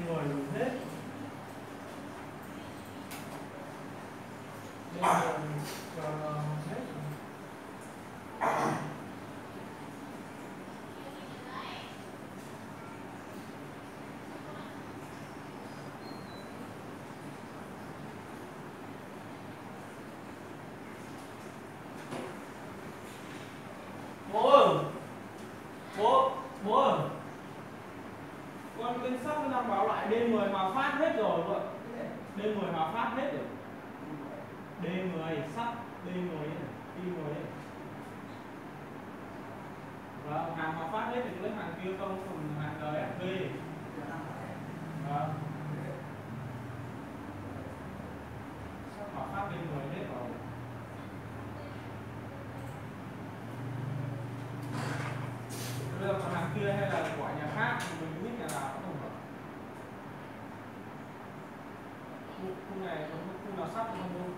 người dùng hết. Đêm người cho hết. Bố ơi, bố, bố ơi, con bên sắp nó đang báo lại D mười hòa phát hết rồi vợ. D mười hòa phát hết rồi. D mười sắp D mười I mười ấy. Vâng, hàng hòa phát hết thì lấy hàng kia không, còn hàng đời ép vê. Vâng. Sắp hòa phát D mười hết rồi. Bây giờ còn hàng kia hay là của nhà khác thì mình biết nhà nào cũng không được. Khu, khu này có khu nào sắp không không?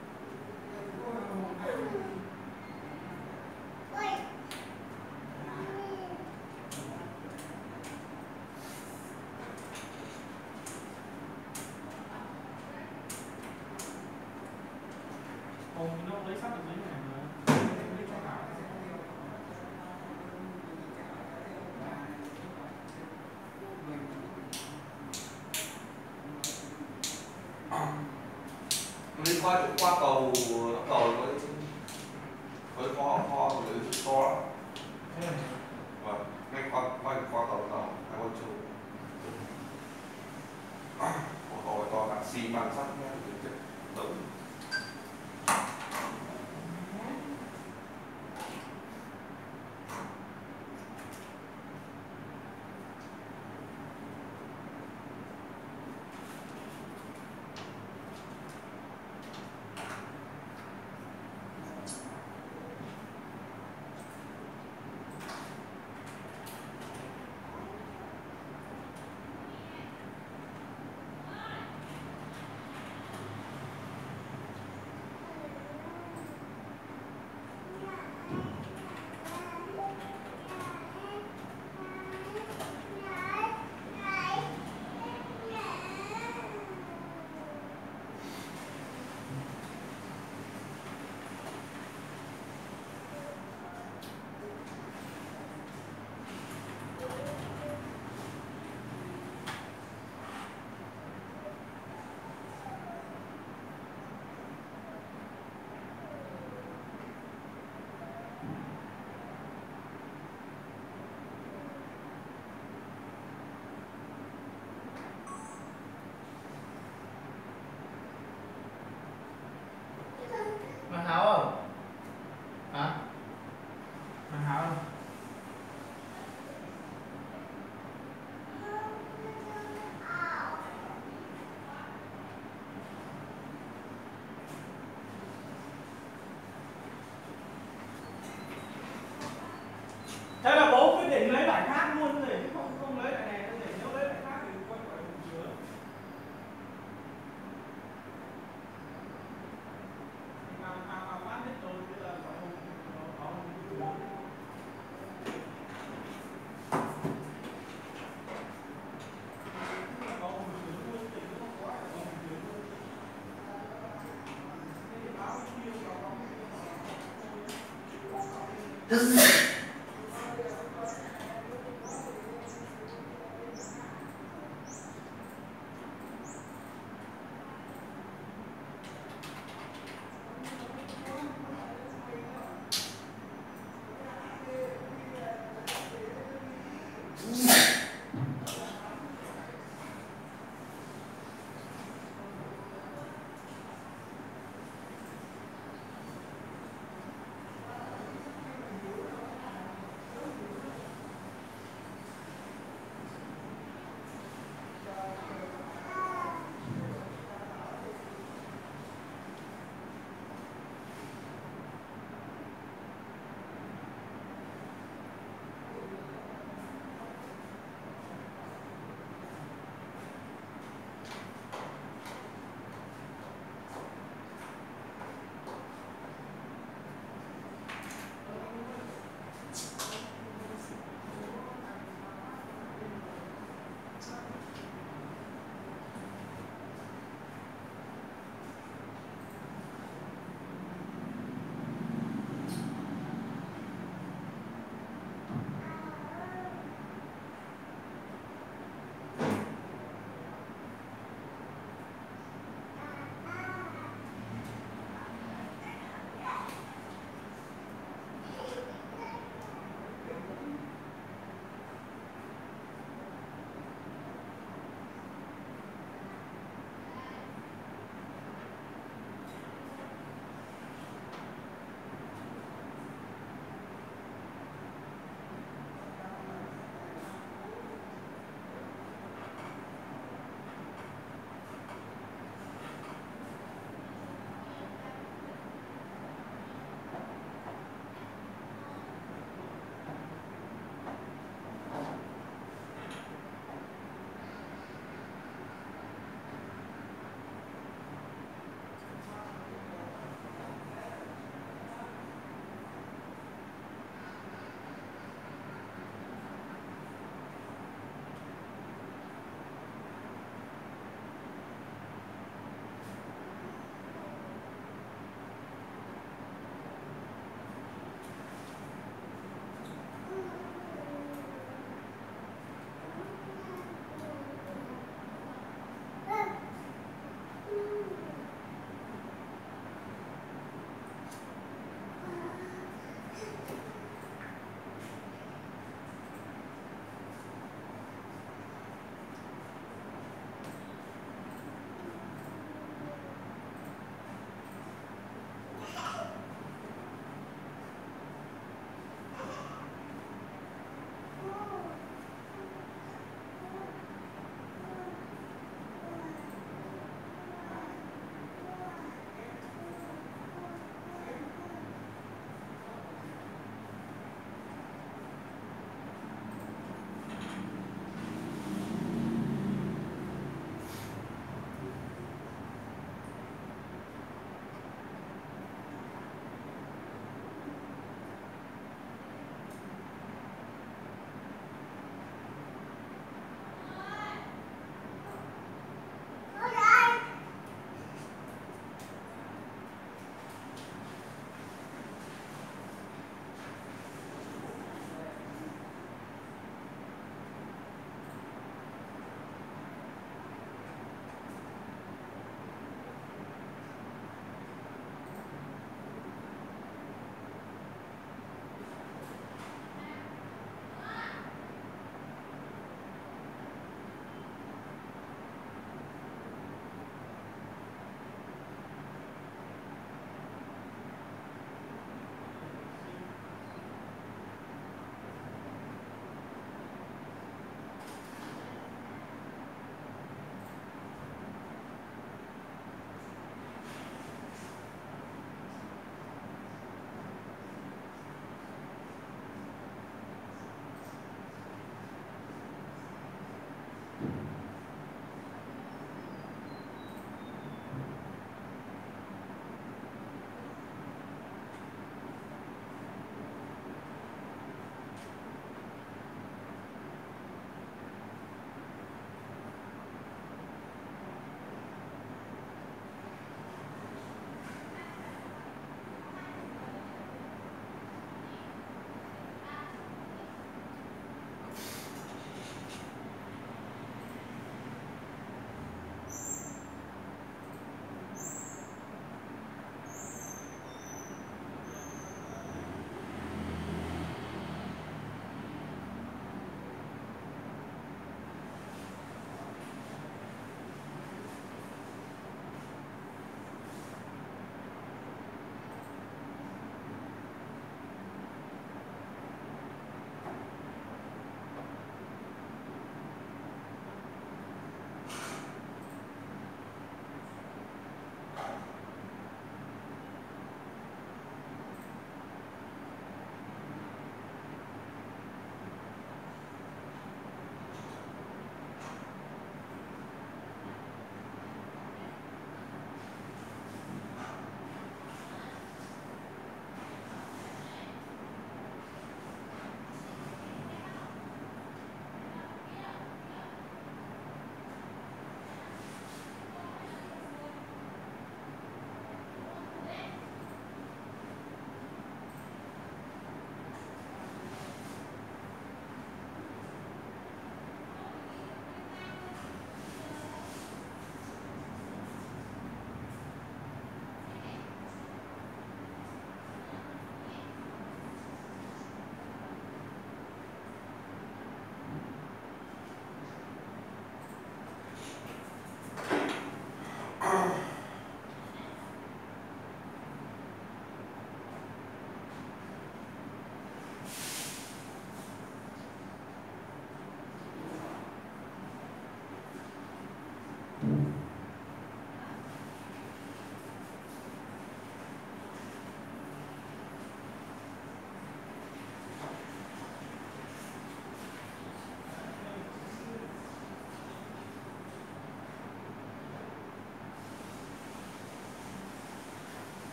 Không, nó lấy sắp ở dưới này mà. Lấy cho nào? Đi qua chỗ qua cầu cầu với với kho kho với kho đó. Vâng, ngay qua qua qua cầu tàu hai con châu. Kho với to cả xi măng sắt nhá, đúng. Mà Hảo không? Hả? Mà Hảo không? Thế là bố quyết định lấy lại khác luôn rồi chứ không không lấy lại này nữa, để nếu lấy lại khác thì quay quay một chứa. Nào nào nào phát hết rồi bây giờ có một có một cái chứa. Có một chứa luôn thì nó không quá là có một chứa luôn. Thế báo kia vào có một cái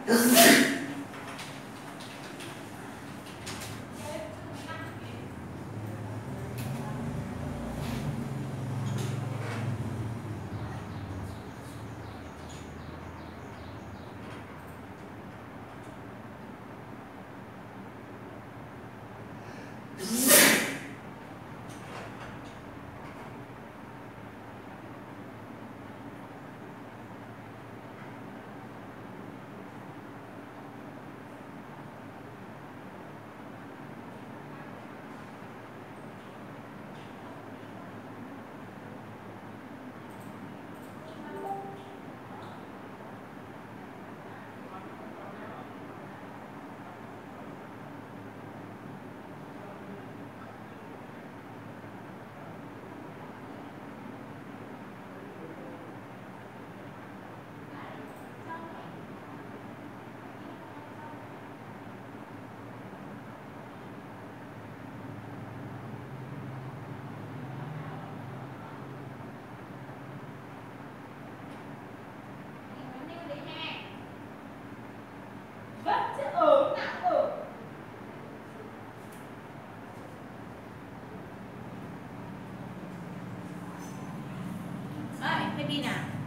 Đấy, cái pin à?